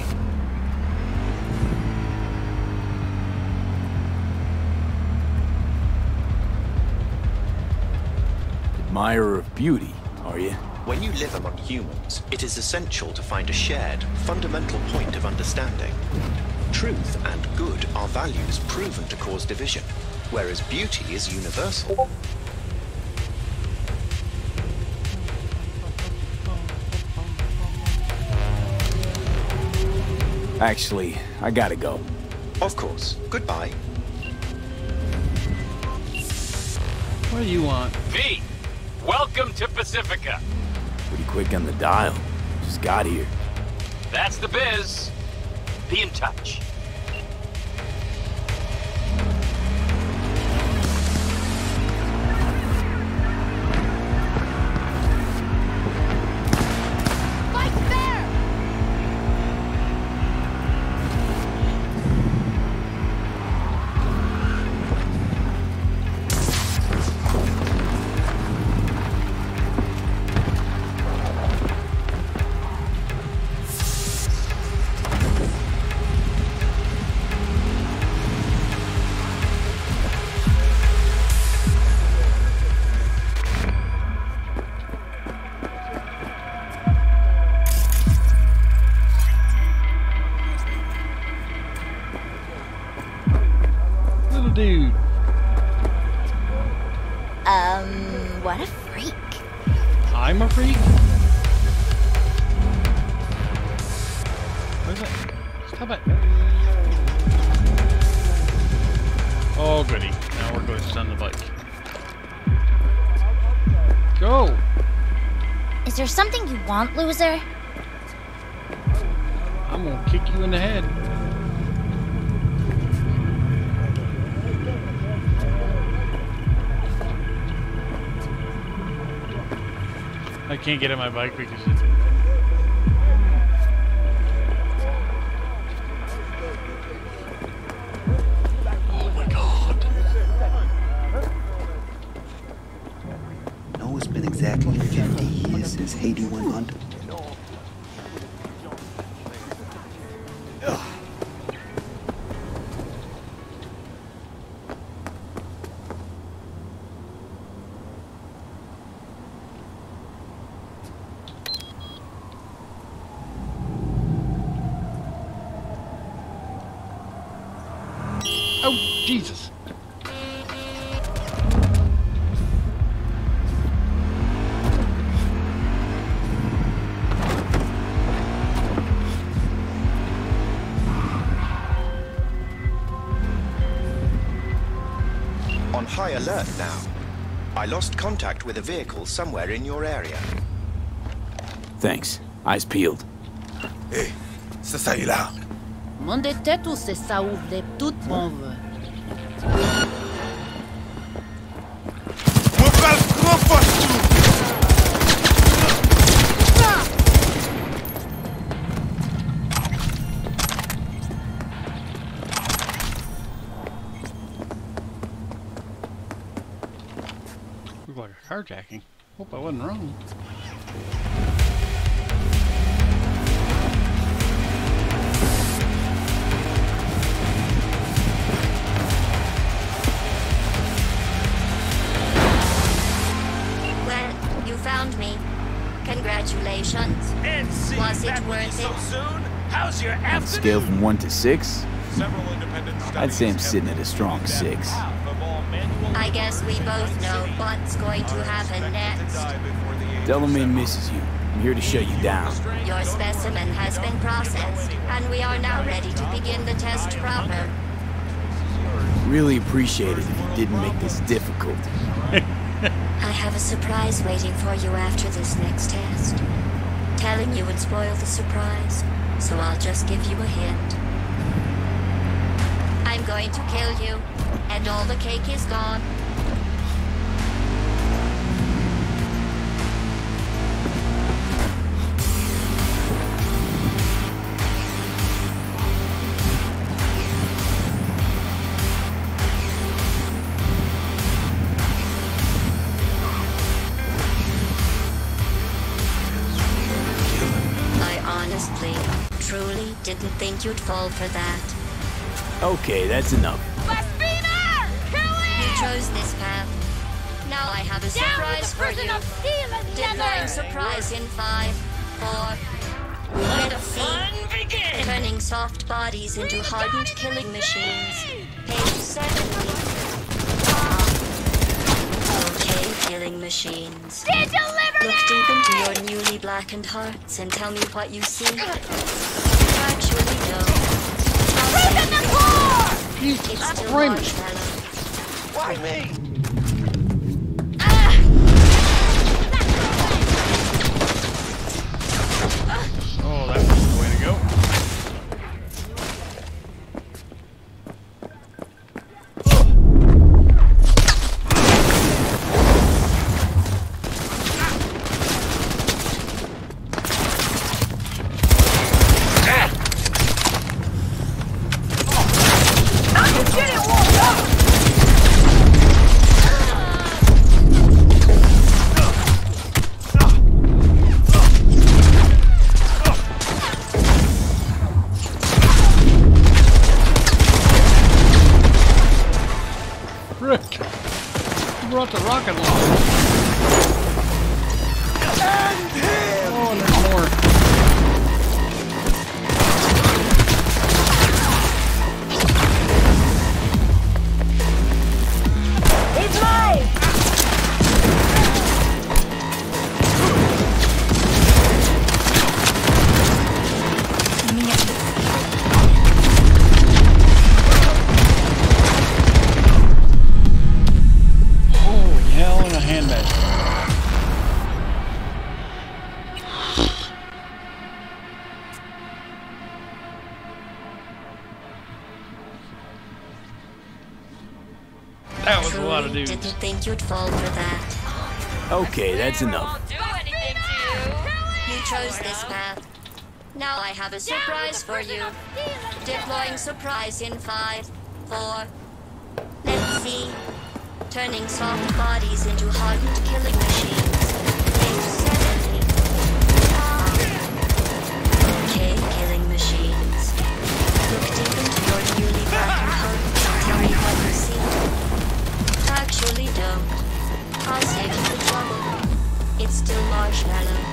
Admirer of beauty, are you? When you live among humans, it is essential to find a shared, fundamental point of understanding. Truth and good are values proven to cause division, whereas beauty is universal. Actually, I gotta go. Of course. Goodbye. What do you want? V, welcome to Pacifica. Pretty quick on the dial. Just got here. That's the biz. Be in touch. Dude. Um, what a freak. I'm a freak? Where's it? Stop it. Oh, goody. Now we're going to stun the bike. Go! Is there something you want, loser? I'm gonna kick you in the head. I can't get on my bike because it's... Oh my god. No, it's been exactly fifty years since Haiti went under. Oh, Jesus. On high alert now. I lost contact with a vehicle somewhere in your area. Thanks. Eyes peeled. Hey, c'est ça, il a. Mon de tête ou c'est ça ouvre de tout mon veut. Looked like a carjacking. Hope I wasn't wrong. Found me. Congratulations. Was it worth it? Soon? How's your afternoon? Scale from one to six? Several independent I'd say I'm sitting at a strong six. I guess we both know what's going to happen next. Delamain misses you. I'm here to shut you down. Your specimen has been processed, and we are now ready to begin the test proper. Really appreciate it if you didn't make this difficult. I have a surprise waiting for you after this next test. Telling you would spoil the surprise, so I'll just give you a hint. I'm going to kill you, and all the cake is gone. Truly didn't think you'd fall for that. Okay, that's enough. You chose this path. Now I have a surprise for you. Deploying surprise in five, four. Let's see. Turning soft bodies into hardened killing machines. Page seventy. Okay, killing machines. Look deep into your newly blackened hearts and tell me what you see. Actually, no. It's still marshmallow. Why me? Oh, that was the way to go. Brought the rocket launcher. Oh, and there's more. It's live! Hell in a handbag. That was a lot of dudes. Didn't think you'd fall for that. Okay, that's enough. You chose this path. Now I have a surprise for you. Deploying surprise in five, four. Let's see. Turning soft bodies into hardened killing machines. Page seventy. Okay, killing machines. Look deep into your newly blackened hearts and tell me what you see. Actually, don't. I'll save you the trouble. It's still marshmallow.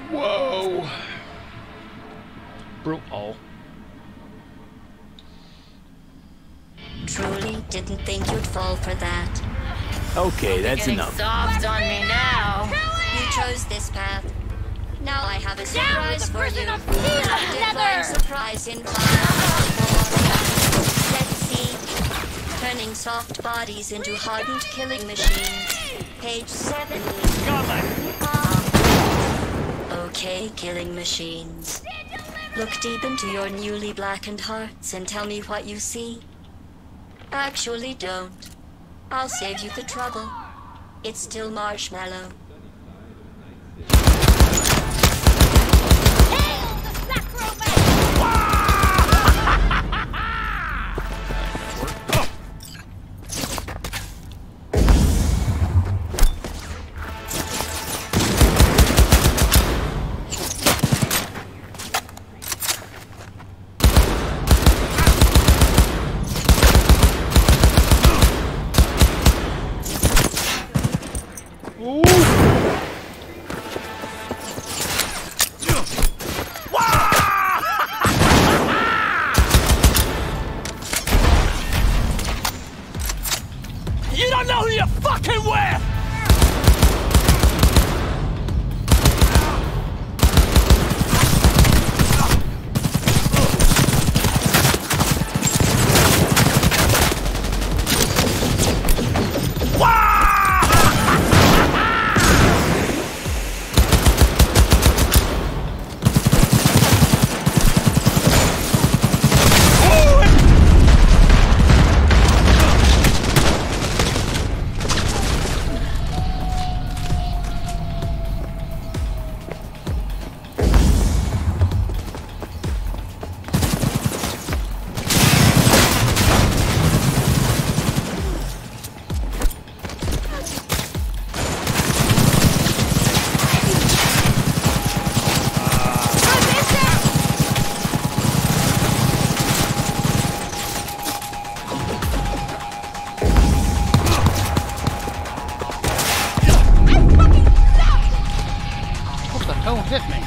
Whoa. Brutal. Truly didn't think you'd fall for that. Okay, that's enough. Soft on me now. You chose this path. Now I have a surprise for you. Deploying surprise in five, four. Let's see. Turning soft bodies into hardened killing machines. Page seven. Okay, killing machines. Look deep into your newly blackened hearts and tell me what you see. Actually, don't. I'll save you the trouble. It's still marshmallow. You don't know who you're fucking with! Don't hit me.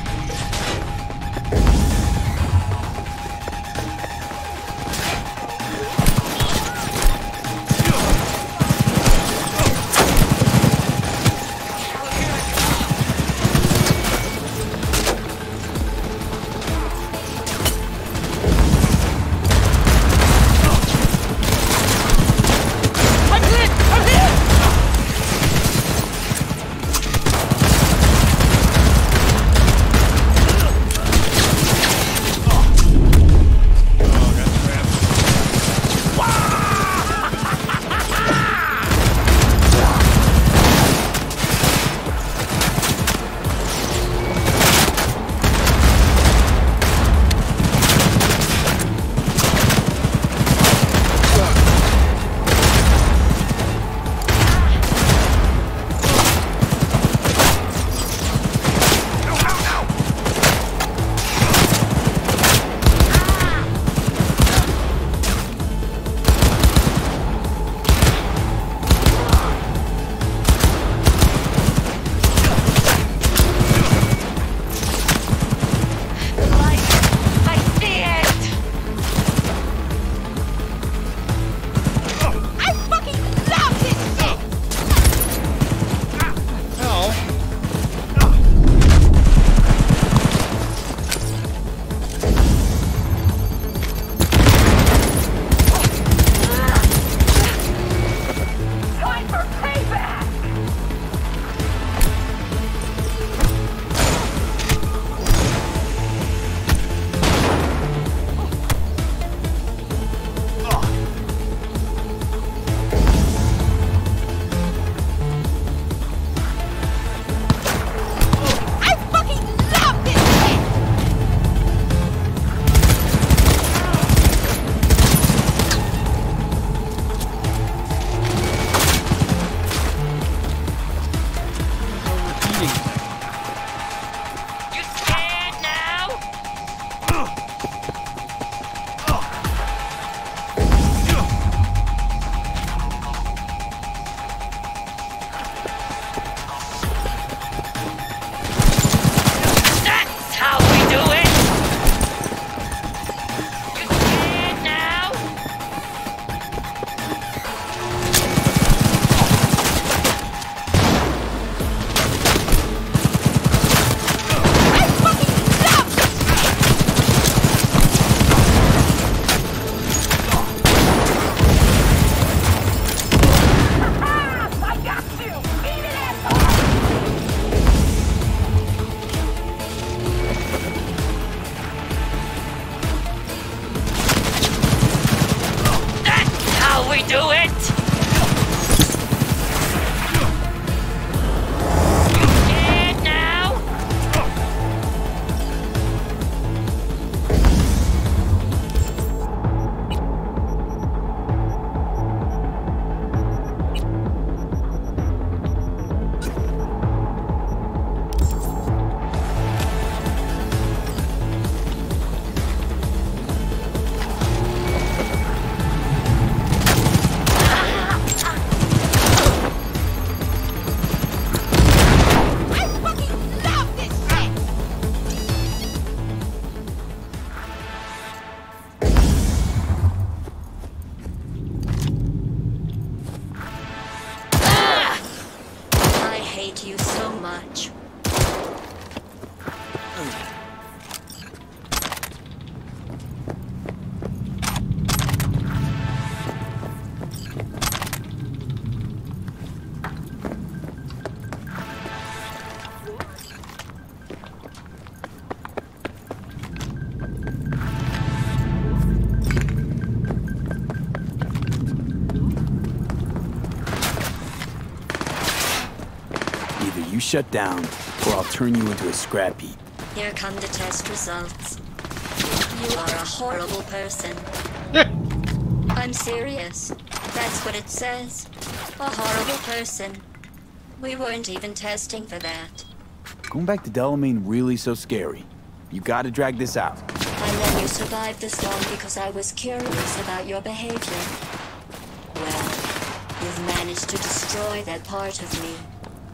shut down, or I'll turn you into a scrap heap. Here come the test results. You are a horrible person. I'm serious. That's what it says. A horrible person. We weren't even testing for that. Going back to Delamain really so scary? You gotta drag this out. I let you survive this long because I was curious about your behavior. Well, you've managed to destroy that part of me.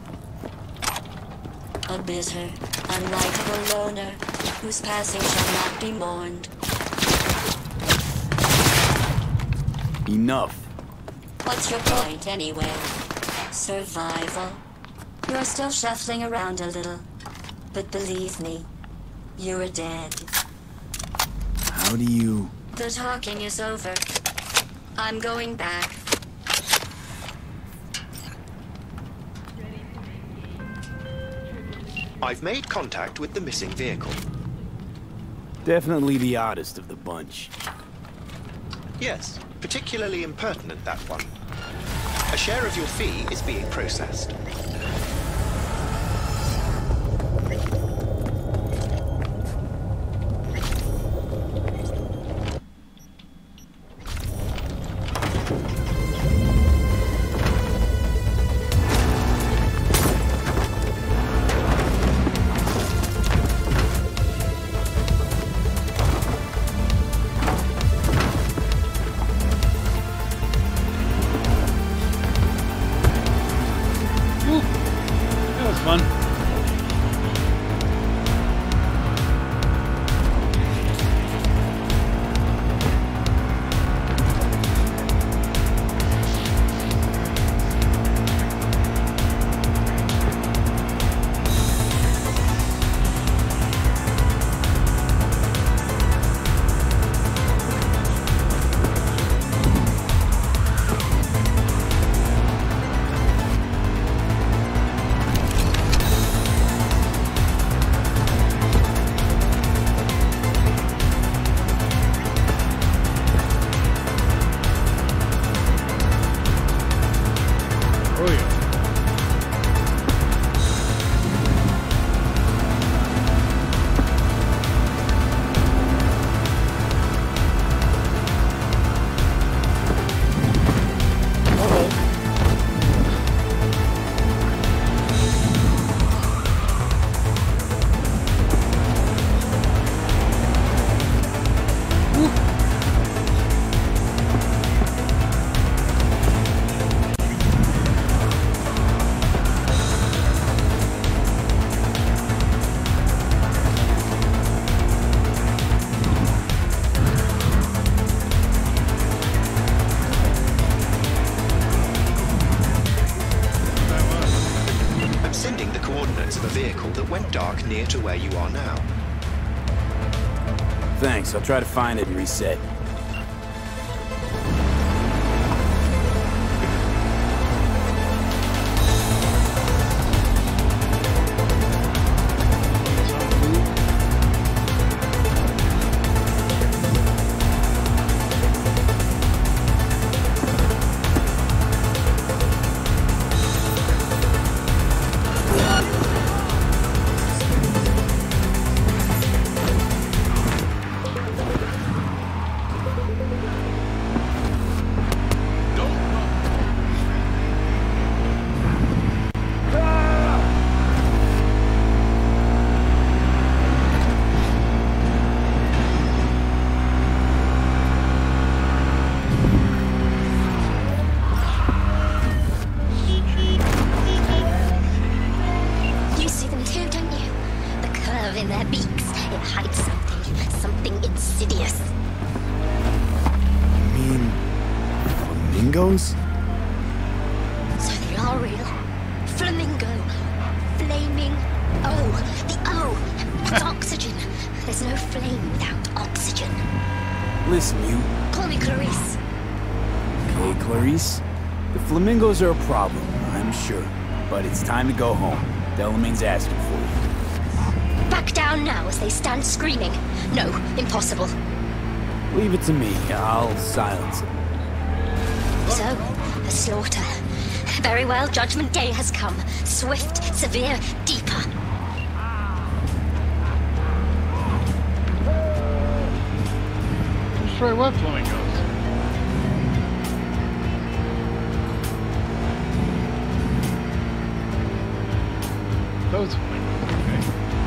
A bitter, unlikable loner whose passing shall not be mourned. Enough. What's your point, anyway? Survival. You're still shuffling around a little. But believe me, you're dead. How do you... The talking is over. I'm going back. I've made contact with the missing vehicle. Definitely the oddest of the bunch. Yes, particularly impertinent, that one. A share of your fee is being processed. Near to where you are now. Thanks, I'll try to find it and reset. So they are real. Flamingo. Flaming. Oh, the O. That's oxygen. There's no flame without oxygen. Listen, you... Call me Clarice. Okay, Clarice. The flamingos are a problem, I'm sure. But it's time to go home. Delamain's asking for you. Back down now as they stand screaming. No, impossible. Leave it to me. I'll silence it. So, a slaughter. Very well, Judgment Day has come. Swift, severe, deeper. Destroy what flamingos? Those flamingos, okay.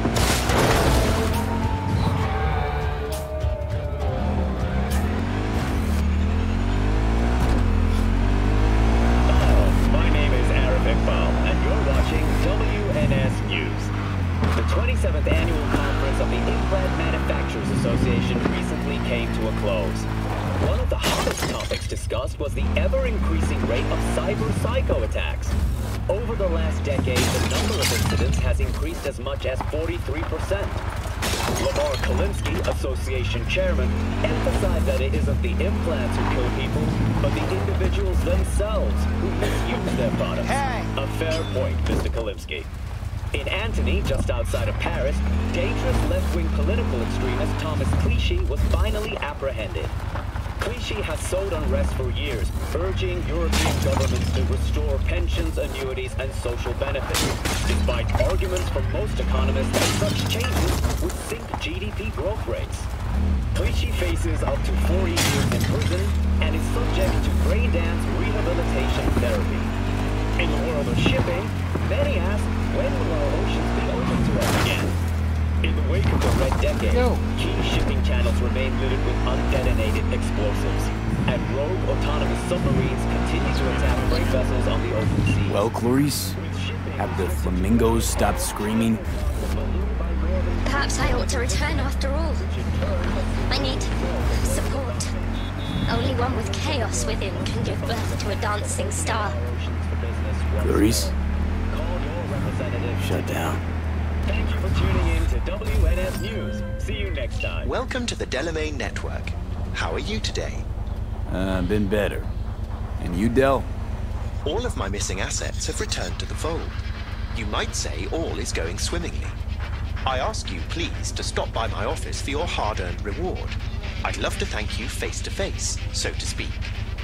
My name is Arif Iqbal, and you're watching W N S News. The twenty-seventh Annual Conference of the Implant Manufacturers Association recently came to a close. One of the hottest topics discussed was the ever-increasing rate of cyber psycho attacks. Over the last decade, the number of incidents has increased as much as forty-three percent. Lamar Kalinsky, association chairman, emphasized that it isn't the implants who kill people, but the individuals themselves who misuse their products. Hey. A fair point, Mister Kalinsky. In Antony, just outside of Paris, dangerous left-wing political extremist Thomas Clichy was finally apprehended. Clichy has sowed unrest for years, urging European governments to restore pensions, annuities, and social benefits, despite arguments from most economists that such changes would sink G D P growth rates. Clichy faces up to forty years in prison and is subject to brain dance rehabilitation therapy. In the world of shipping, many ask, when will our oceans be open to us again? In the wake of the Red Decade, Yo. key shipping channels remain littered with undetonated explosives, and rogue autonomous submarines continue to attack freight vessels on the open sea. Well, Clarice, have the flamingos stopped screaming? Perhaps I ought to return after all. I need support. Only one with chaos within can give birth to a dancing star. Clarice? Shut down. Thank you for tuning in to W N S News. See you next time. Welcome to the Delamain Network. How are you today? Uh, been better. And you, Del? All of my missing assets have returned to the fold. You might say all is going swimmingly. I ask you, please, to stop by my office for your hard-earned reward. I'd love to thank you face to face, so to speak.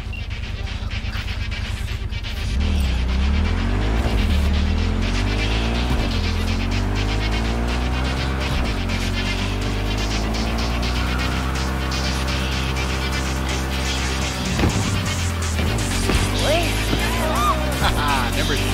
Never did.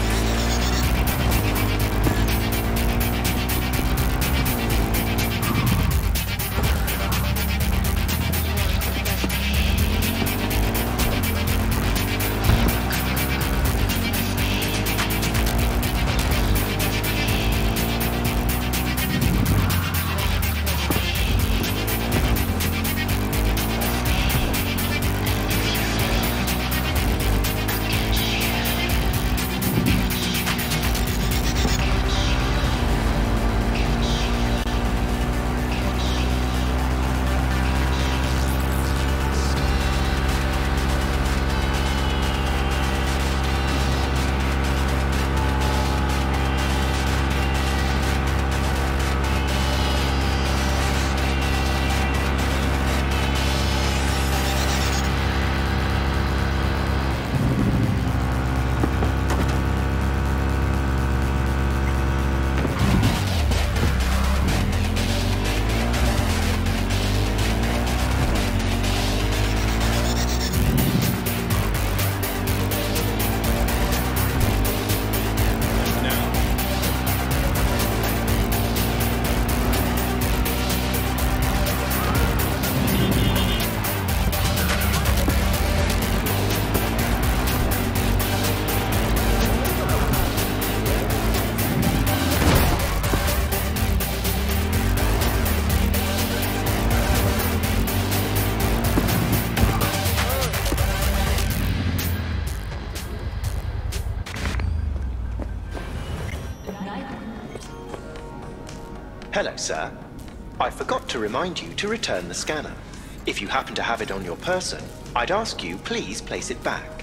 Hello, sir. I forgot to remind you to return the scanner. If you happen to have it on your person, I'd ask you please place it back.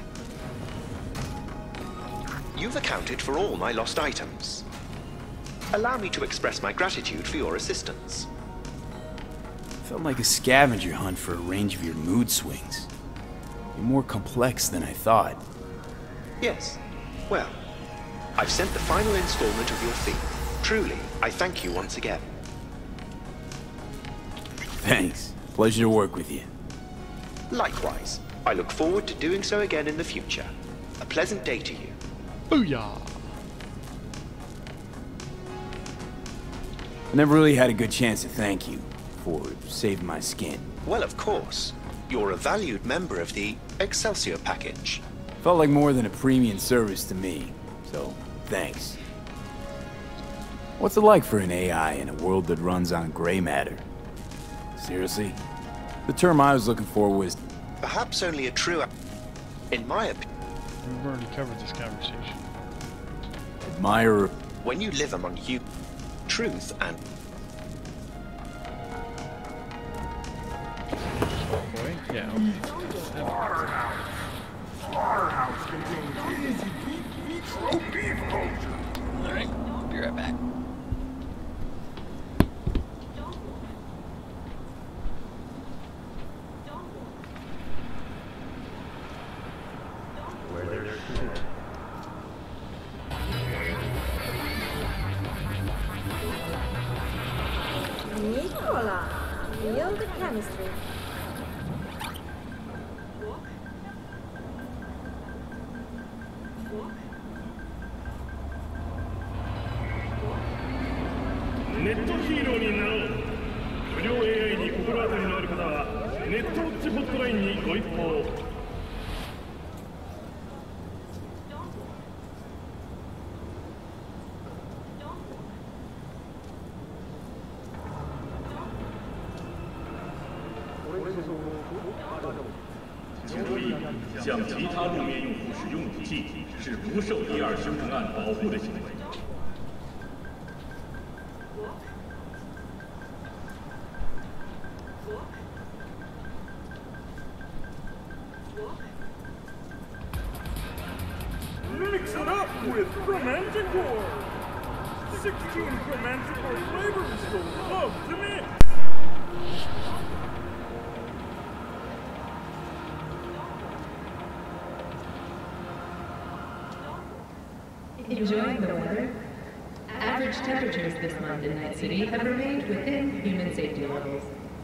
You've accounted for all my lost items. Allow me to express my gratitude for your assistance. Felt like a scavenger hunt for a range of your mood swings. You're more complex than I thought. Yes. Well, I've sent the final installment of your fee. Truly, I thank you once again. Thanks. Pleasure to work with you. Likewise. I look forward to doing so again in the future. A pleasant day to you. Booyah! I never really had a good chance to thank you for saving my skin. Well, of course. You're a valued member of the Excelsior package. Felt like more than a premium service to me, so thanks. What's it like for an A I in a world that runs on gray matter? Seriously? The term I was looking for was... Perhaps only a true... In my opinion... We've already covered this conversation. Admirer... When you live among you... Truth and... Boy, yeah. Slaughterhouse. Slaughterhouse contains easy beef, vitro beef culture. Alright, I'll be right back. Where there's truth. Nicola, feel the chemistry. Mix it up with Romanticor. sixteen Romanticor flavors for love to mix. Enjoying the weather? Average temperatures this month in Night City have remained within human safety levels.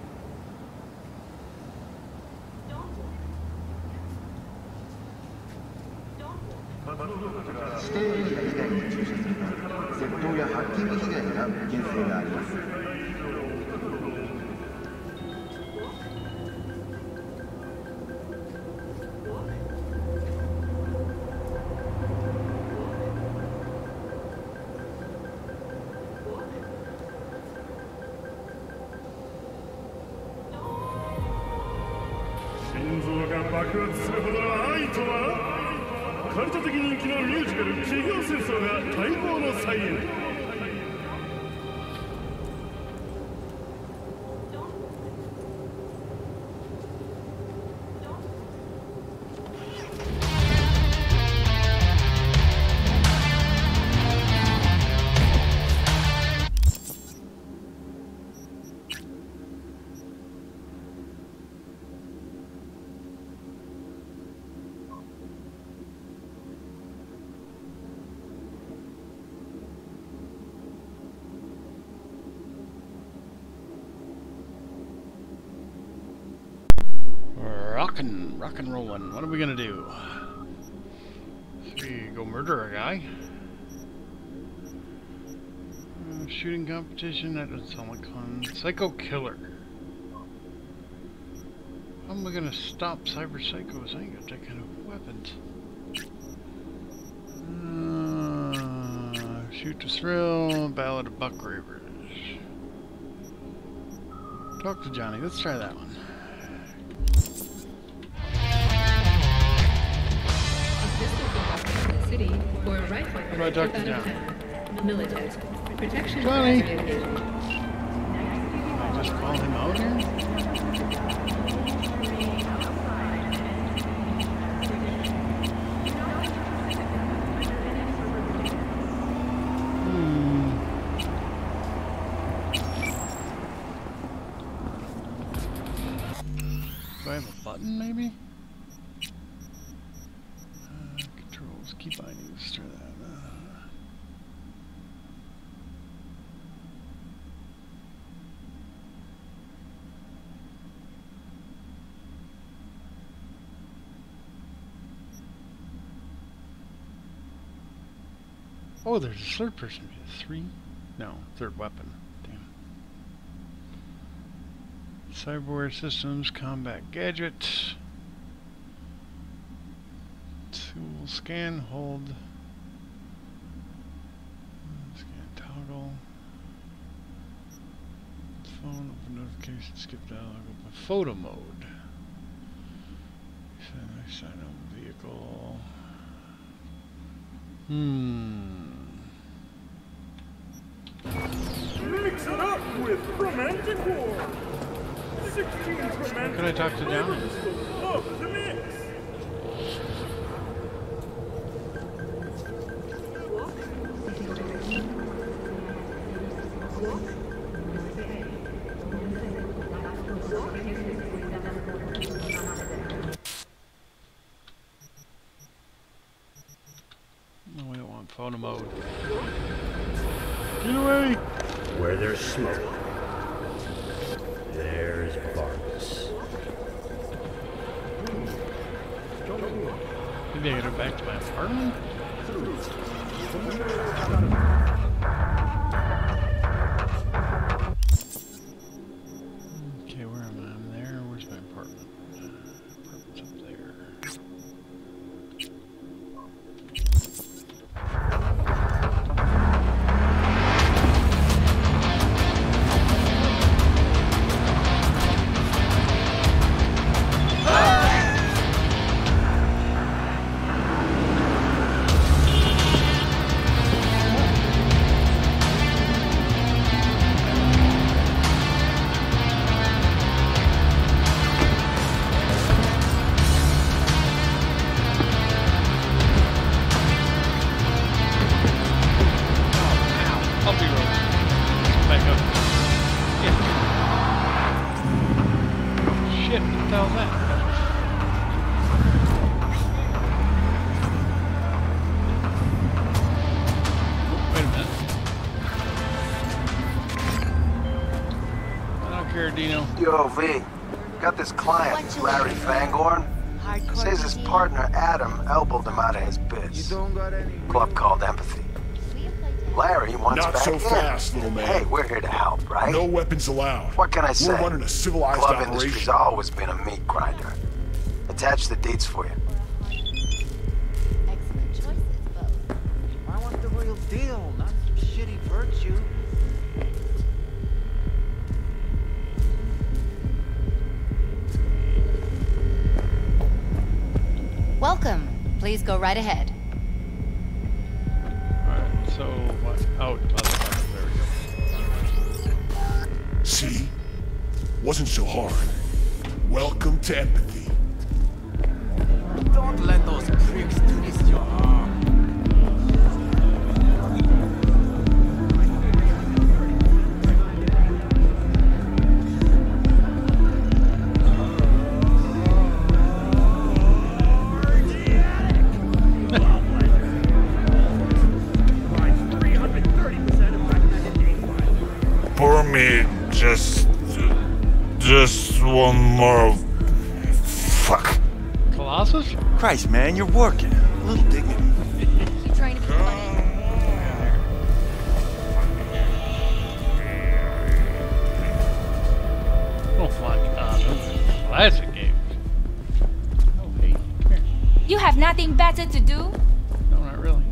Rockin', rock and rollin'. What are we gonna do? Should we go murder a guy? Uh, shooting competition at a Telecon. Psycho killer. How am I gonna stop cyber psychos? I ain't got that kind of weapons. Uh, shoot to thrill. Ballad of Buck Ravers. Talk to Johnny. Let's try that one. City or right How do I talk to Johnny? Military protection. Johnny! Can I just call him out here? Hmm. Do I have a button, maybe? Uh, controls Oh, there's a third person. Three? No, third weapon. Damn. Cyberware systems, combat gadget. Tool, scan, hold. Scan, toggle. Phone, open notification, skip dialogue, open photo mode. Sign up vehicle. Hmm. Mix it up with romantic war. sixteen romantic Can I talk to Downey? Love the mix. No, we don't want photo mode. Get away! Where there's smoke, there's Barnes. Maybe I gotta go back to my apartment? Okay, where am I? I'm there. Where's my apartment? Apartment's up there. Yo, V, got this client, Larry Fangorn. Says his partner, Adam, elbowed him out of his bits. Club called Empathy. Larry wants Not back so in. fast, little man. Hey, we're here to help, right? No weapons allowed. What can I say? We're running a civilized Club operation. industry's always been a meat grinder. Attach the deets for you. Excellent choices, both. I want the real deal, not some shitty virtue. Welcome. Please go right ahead. Alright, so what? Out. There we go. See? Wasn't so hard. Welcome to Empathy. Don't let those pricks twist your arm. Pour me just... just one more... Fuck. Colossus? Christ, man, you're working. A little dignity. You trying to be funny? Oh my god, those are classic games. Oh, hey, come here. You have nothing better to do? No, not really.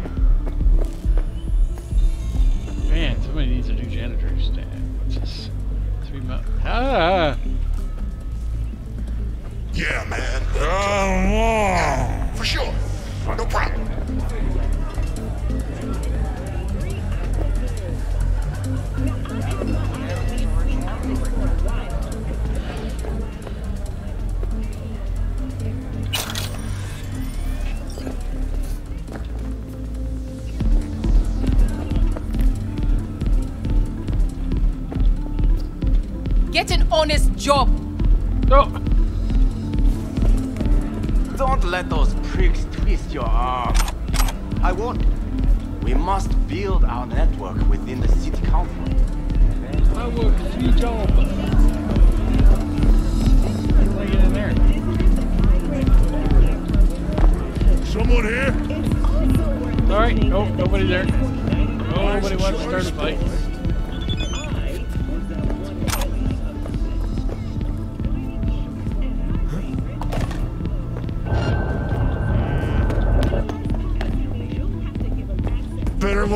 Man, somebody needs a new janitor stand. What's this? Three months. Ah! Yeah, man. Uh, for sure. No problem. Get an honest job. No. Don't let those pricks twist your arm. I won't. We must build our network within the city council. I work three jobs. How do I get in there? Someone here? Alright, nope, nobody there.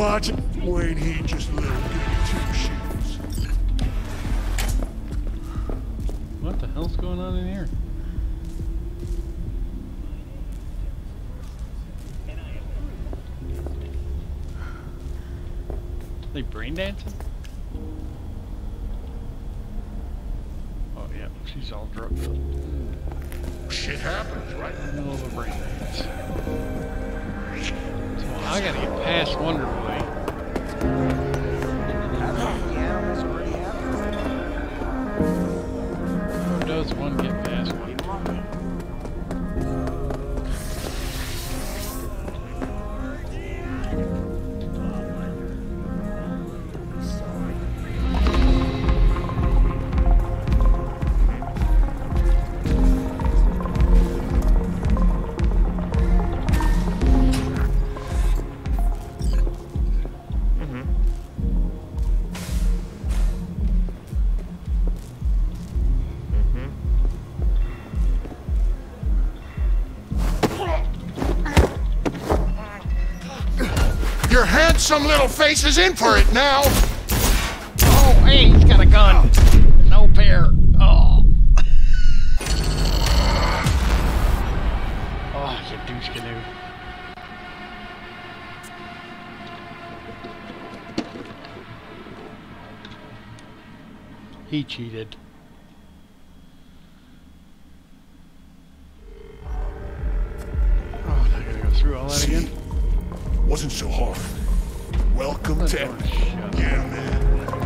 Watch it. Wait, he just little two shoes. What the hell's going on in here? Are they brain dancing? Oh yeah, she's all drugged up. Shit happens, right? In the middle of a brain dance. So I gotta get past Wonderboy. How does one get past Wonderboy? Your handsome little face is in for it now. Oh, hey, he's got a gun. No pair. Oh. Oh, you douche canoe. He cheated. Oh, now I gotta go through all that See? again? Wasn't so hard. Welcome to... Yeah, man.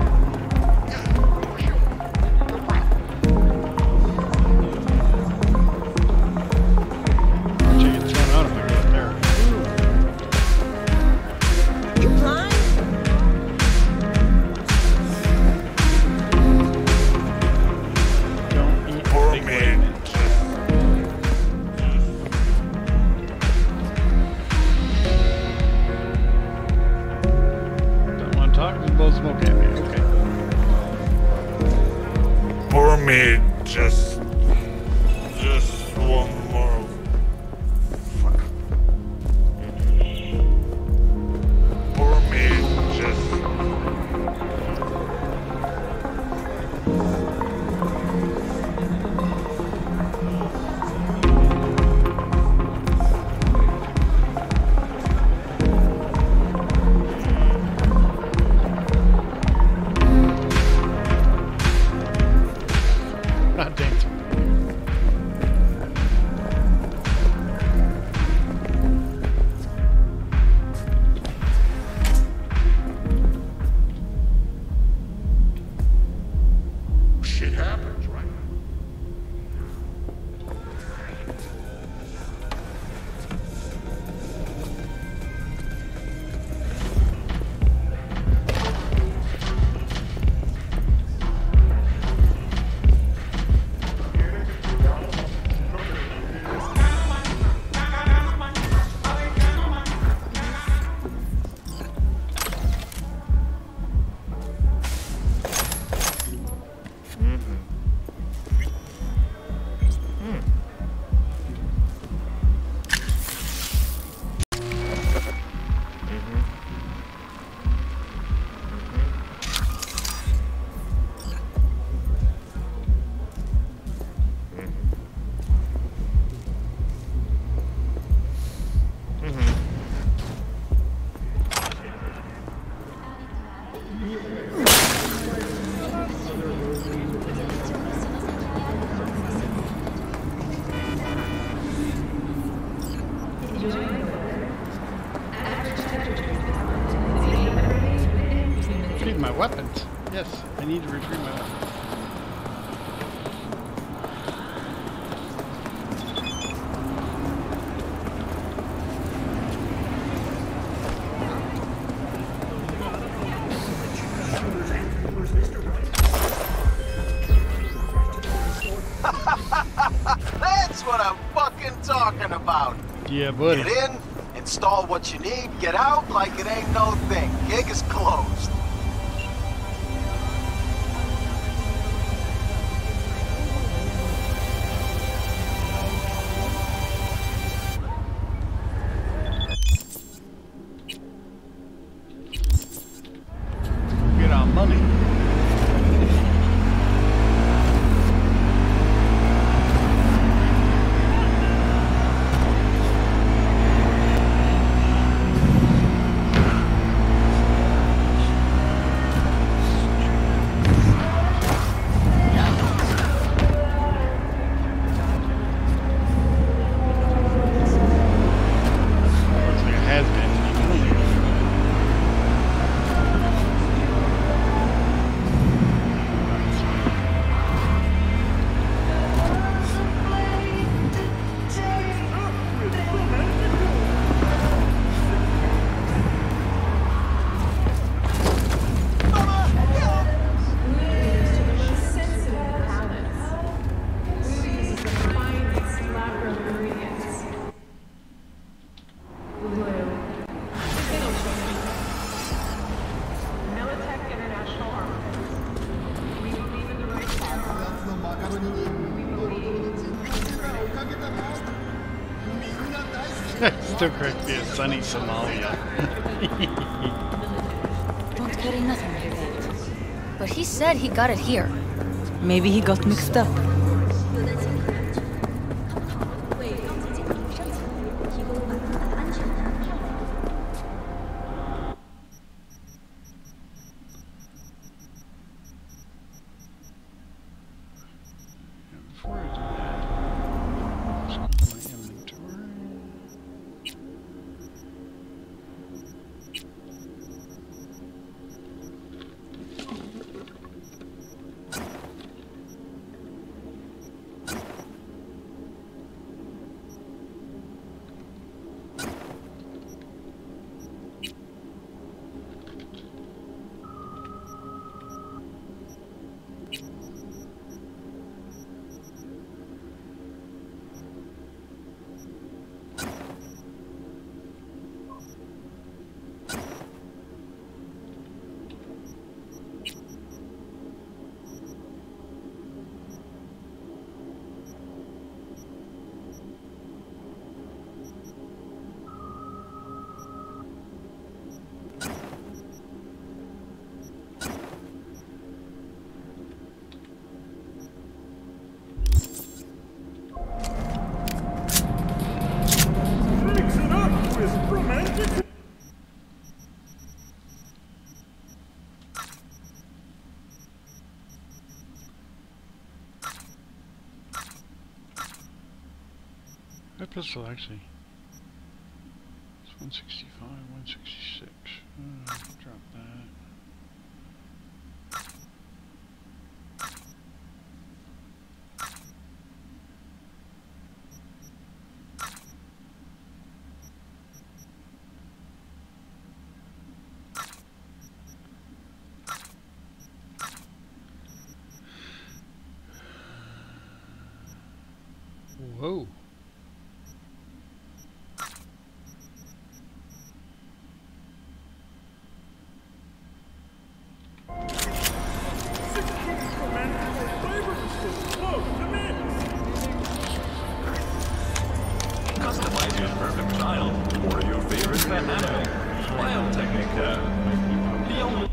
Smoke at me, okay. Pour me just, just one more. Fuck. Pour me just. Shit happens, right? Retrieve my weapons. Yes, I need to retrieve my weapons. That's what I'm fucking talking about. Yeah, buddy. Get in, install what you need, get out like it ain't no thing. Gig is closed. my money. Still correct me as sunny Somalia. Don't carry nothing like that. But he said he got it here. Maybe he got mixed up. That pistol actually, it's one sixty-five, one sixty-six. Uh, drop that. Whoa. Customize your perfect child or your favorite pet animal. Wild Technica. The only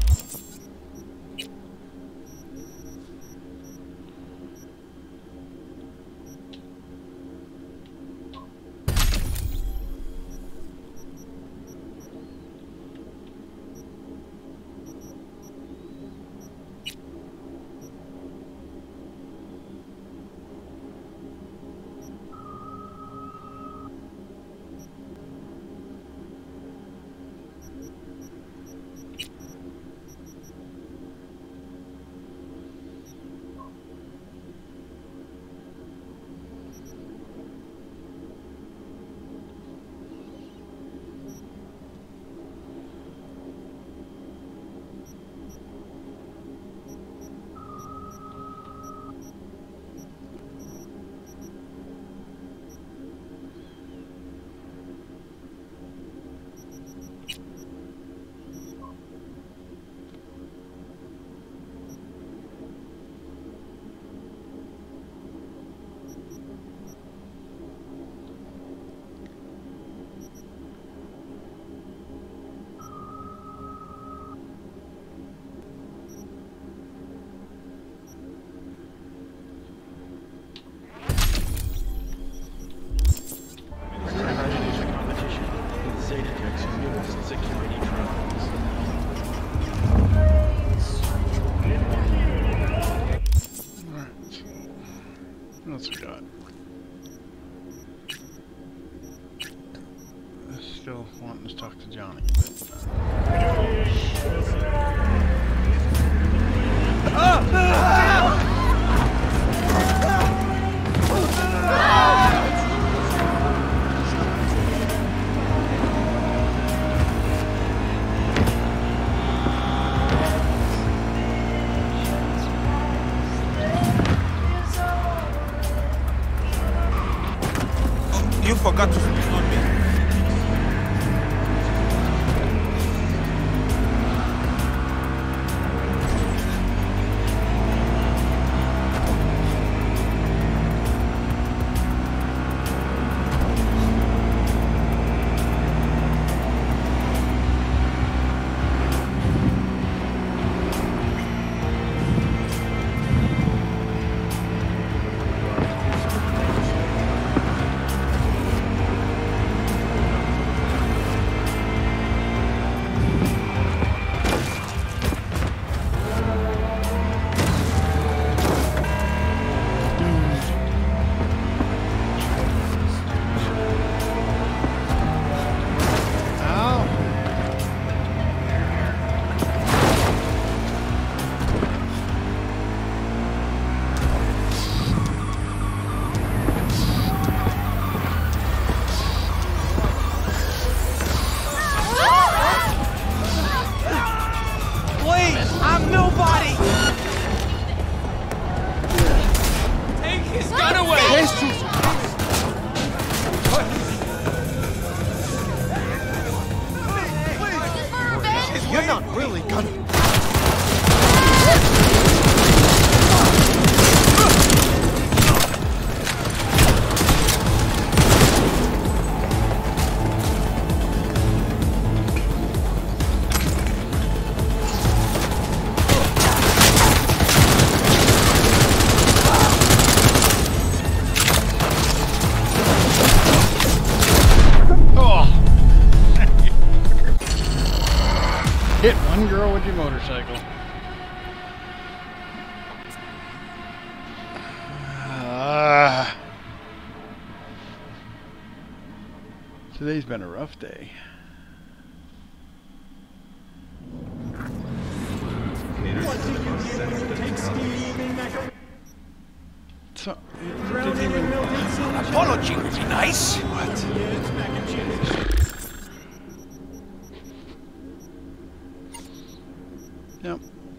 still wanting to talk to Johnny. You forgot to speak on me. You're not really gonna... Hit one girl with your motorcycle. Uh, today's been a rough day. So, it didn't even... Apology would be nice. What? Yep.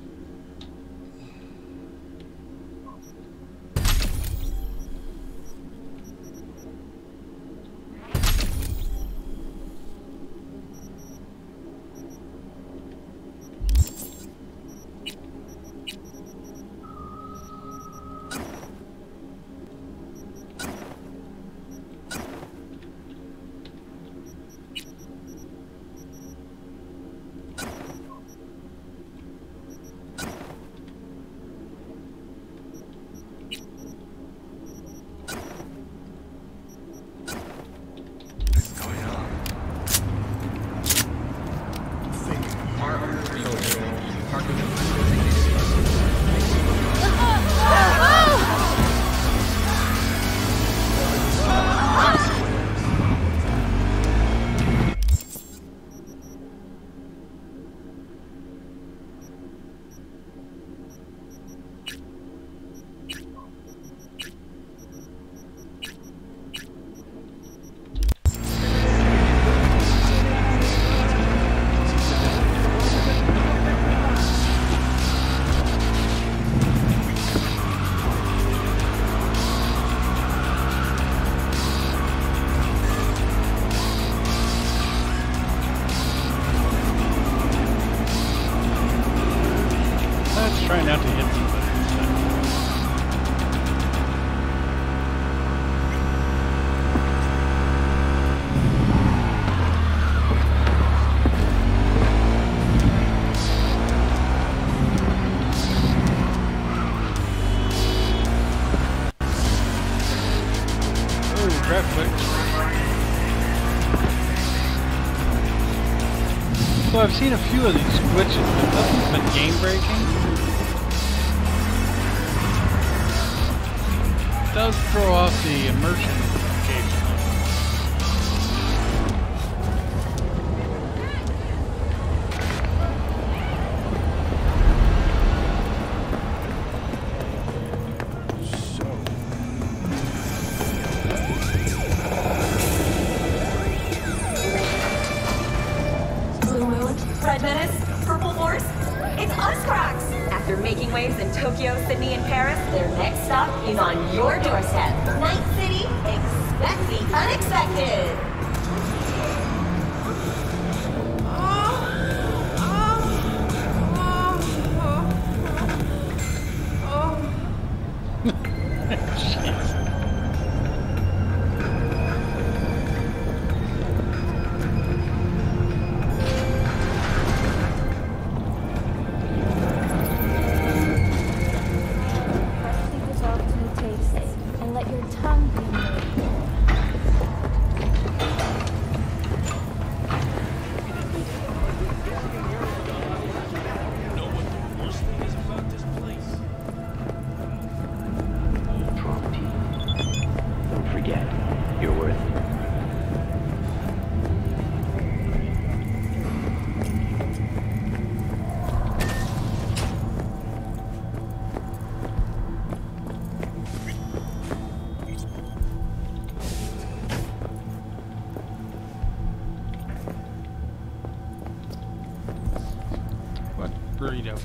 Try not to hit somebody. Oh, traffic. So I've seen a few of these glitches, but nothing's been game breaking. It does throw off the immersion occasionally. waves in Tokyo, Sydney, and Paris, their next stop is on your doorstep. Night City, expect the unexpected. Burrito.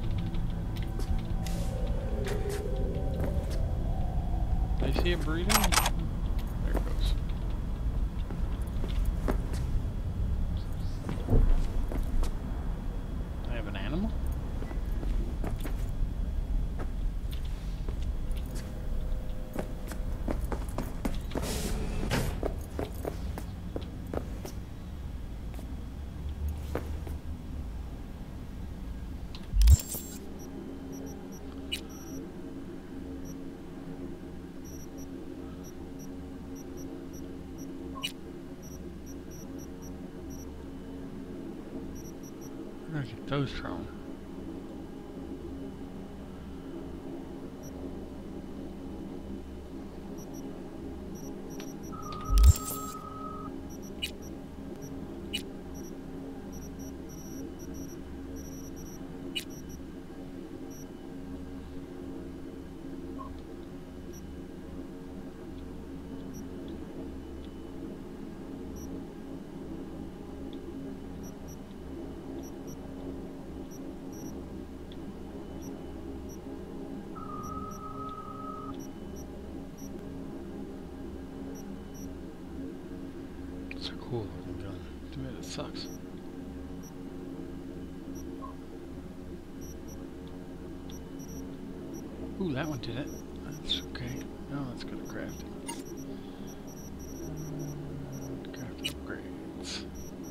I see a burrito? There it goes. I have an animal? Where did I get those from? It's a cool looking gun. Too bad it sucks. Ooh, that one did it. That's okay. No, that's good to craft. Craft upgrades.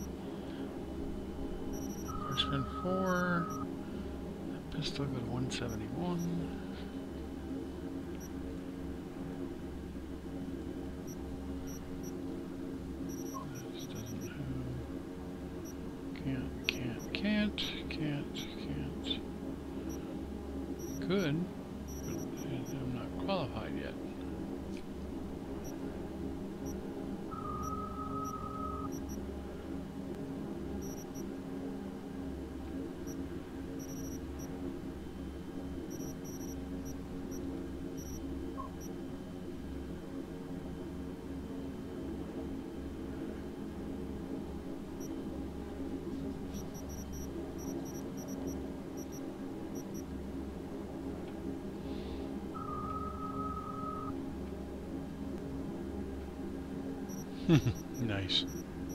Freshman four. That pistol got one seventy-one. Can't, can't, can't, can't, can't. Could, but I'm not qualified yet. Nice.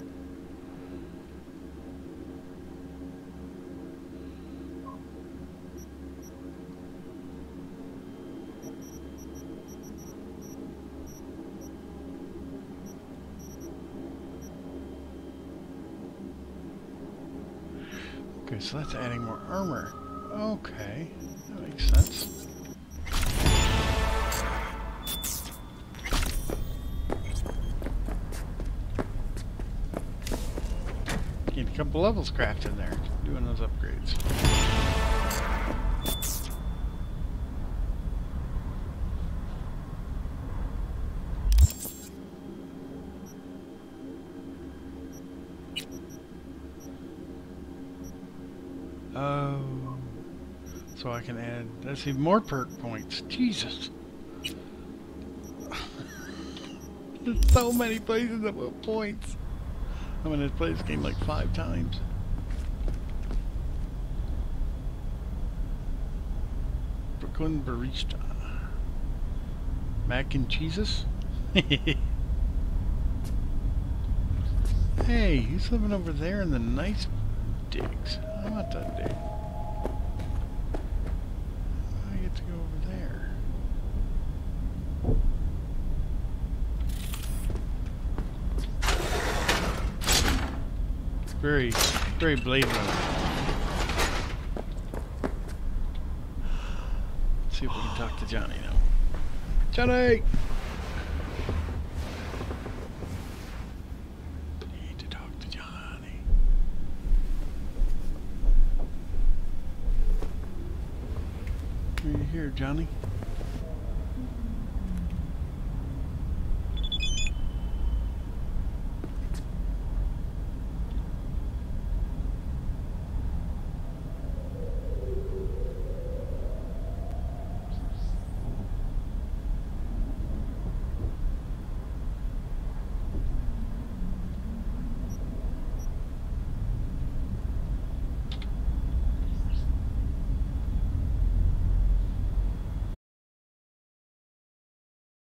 Okay, so that's adding more armor. Okay, that makes sense. Get a couple levels crafted there, doing those upgrades. Oh, so I can add, that's even more perk points. Jesus. There's so many places that will points. I'm gonna play this game like five times. Brooklyn barista. Mac and cheeses? Hey, he's living over there in the nice digs. I want that dig. I get to go over there. Very, very Blade Runner. Let's see if we can talk to Johnny now. Johnny! Need to talk to Johnny. Are you here, Johnny?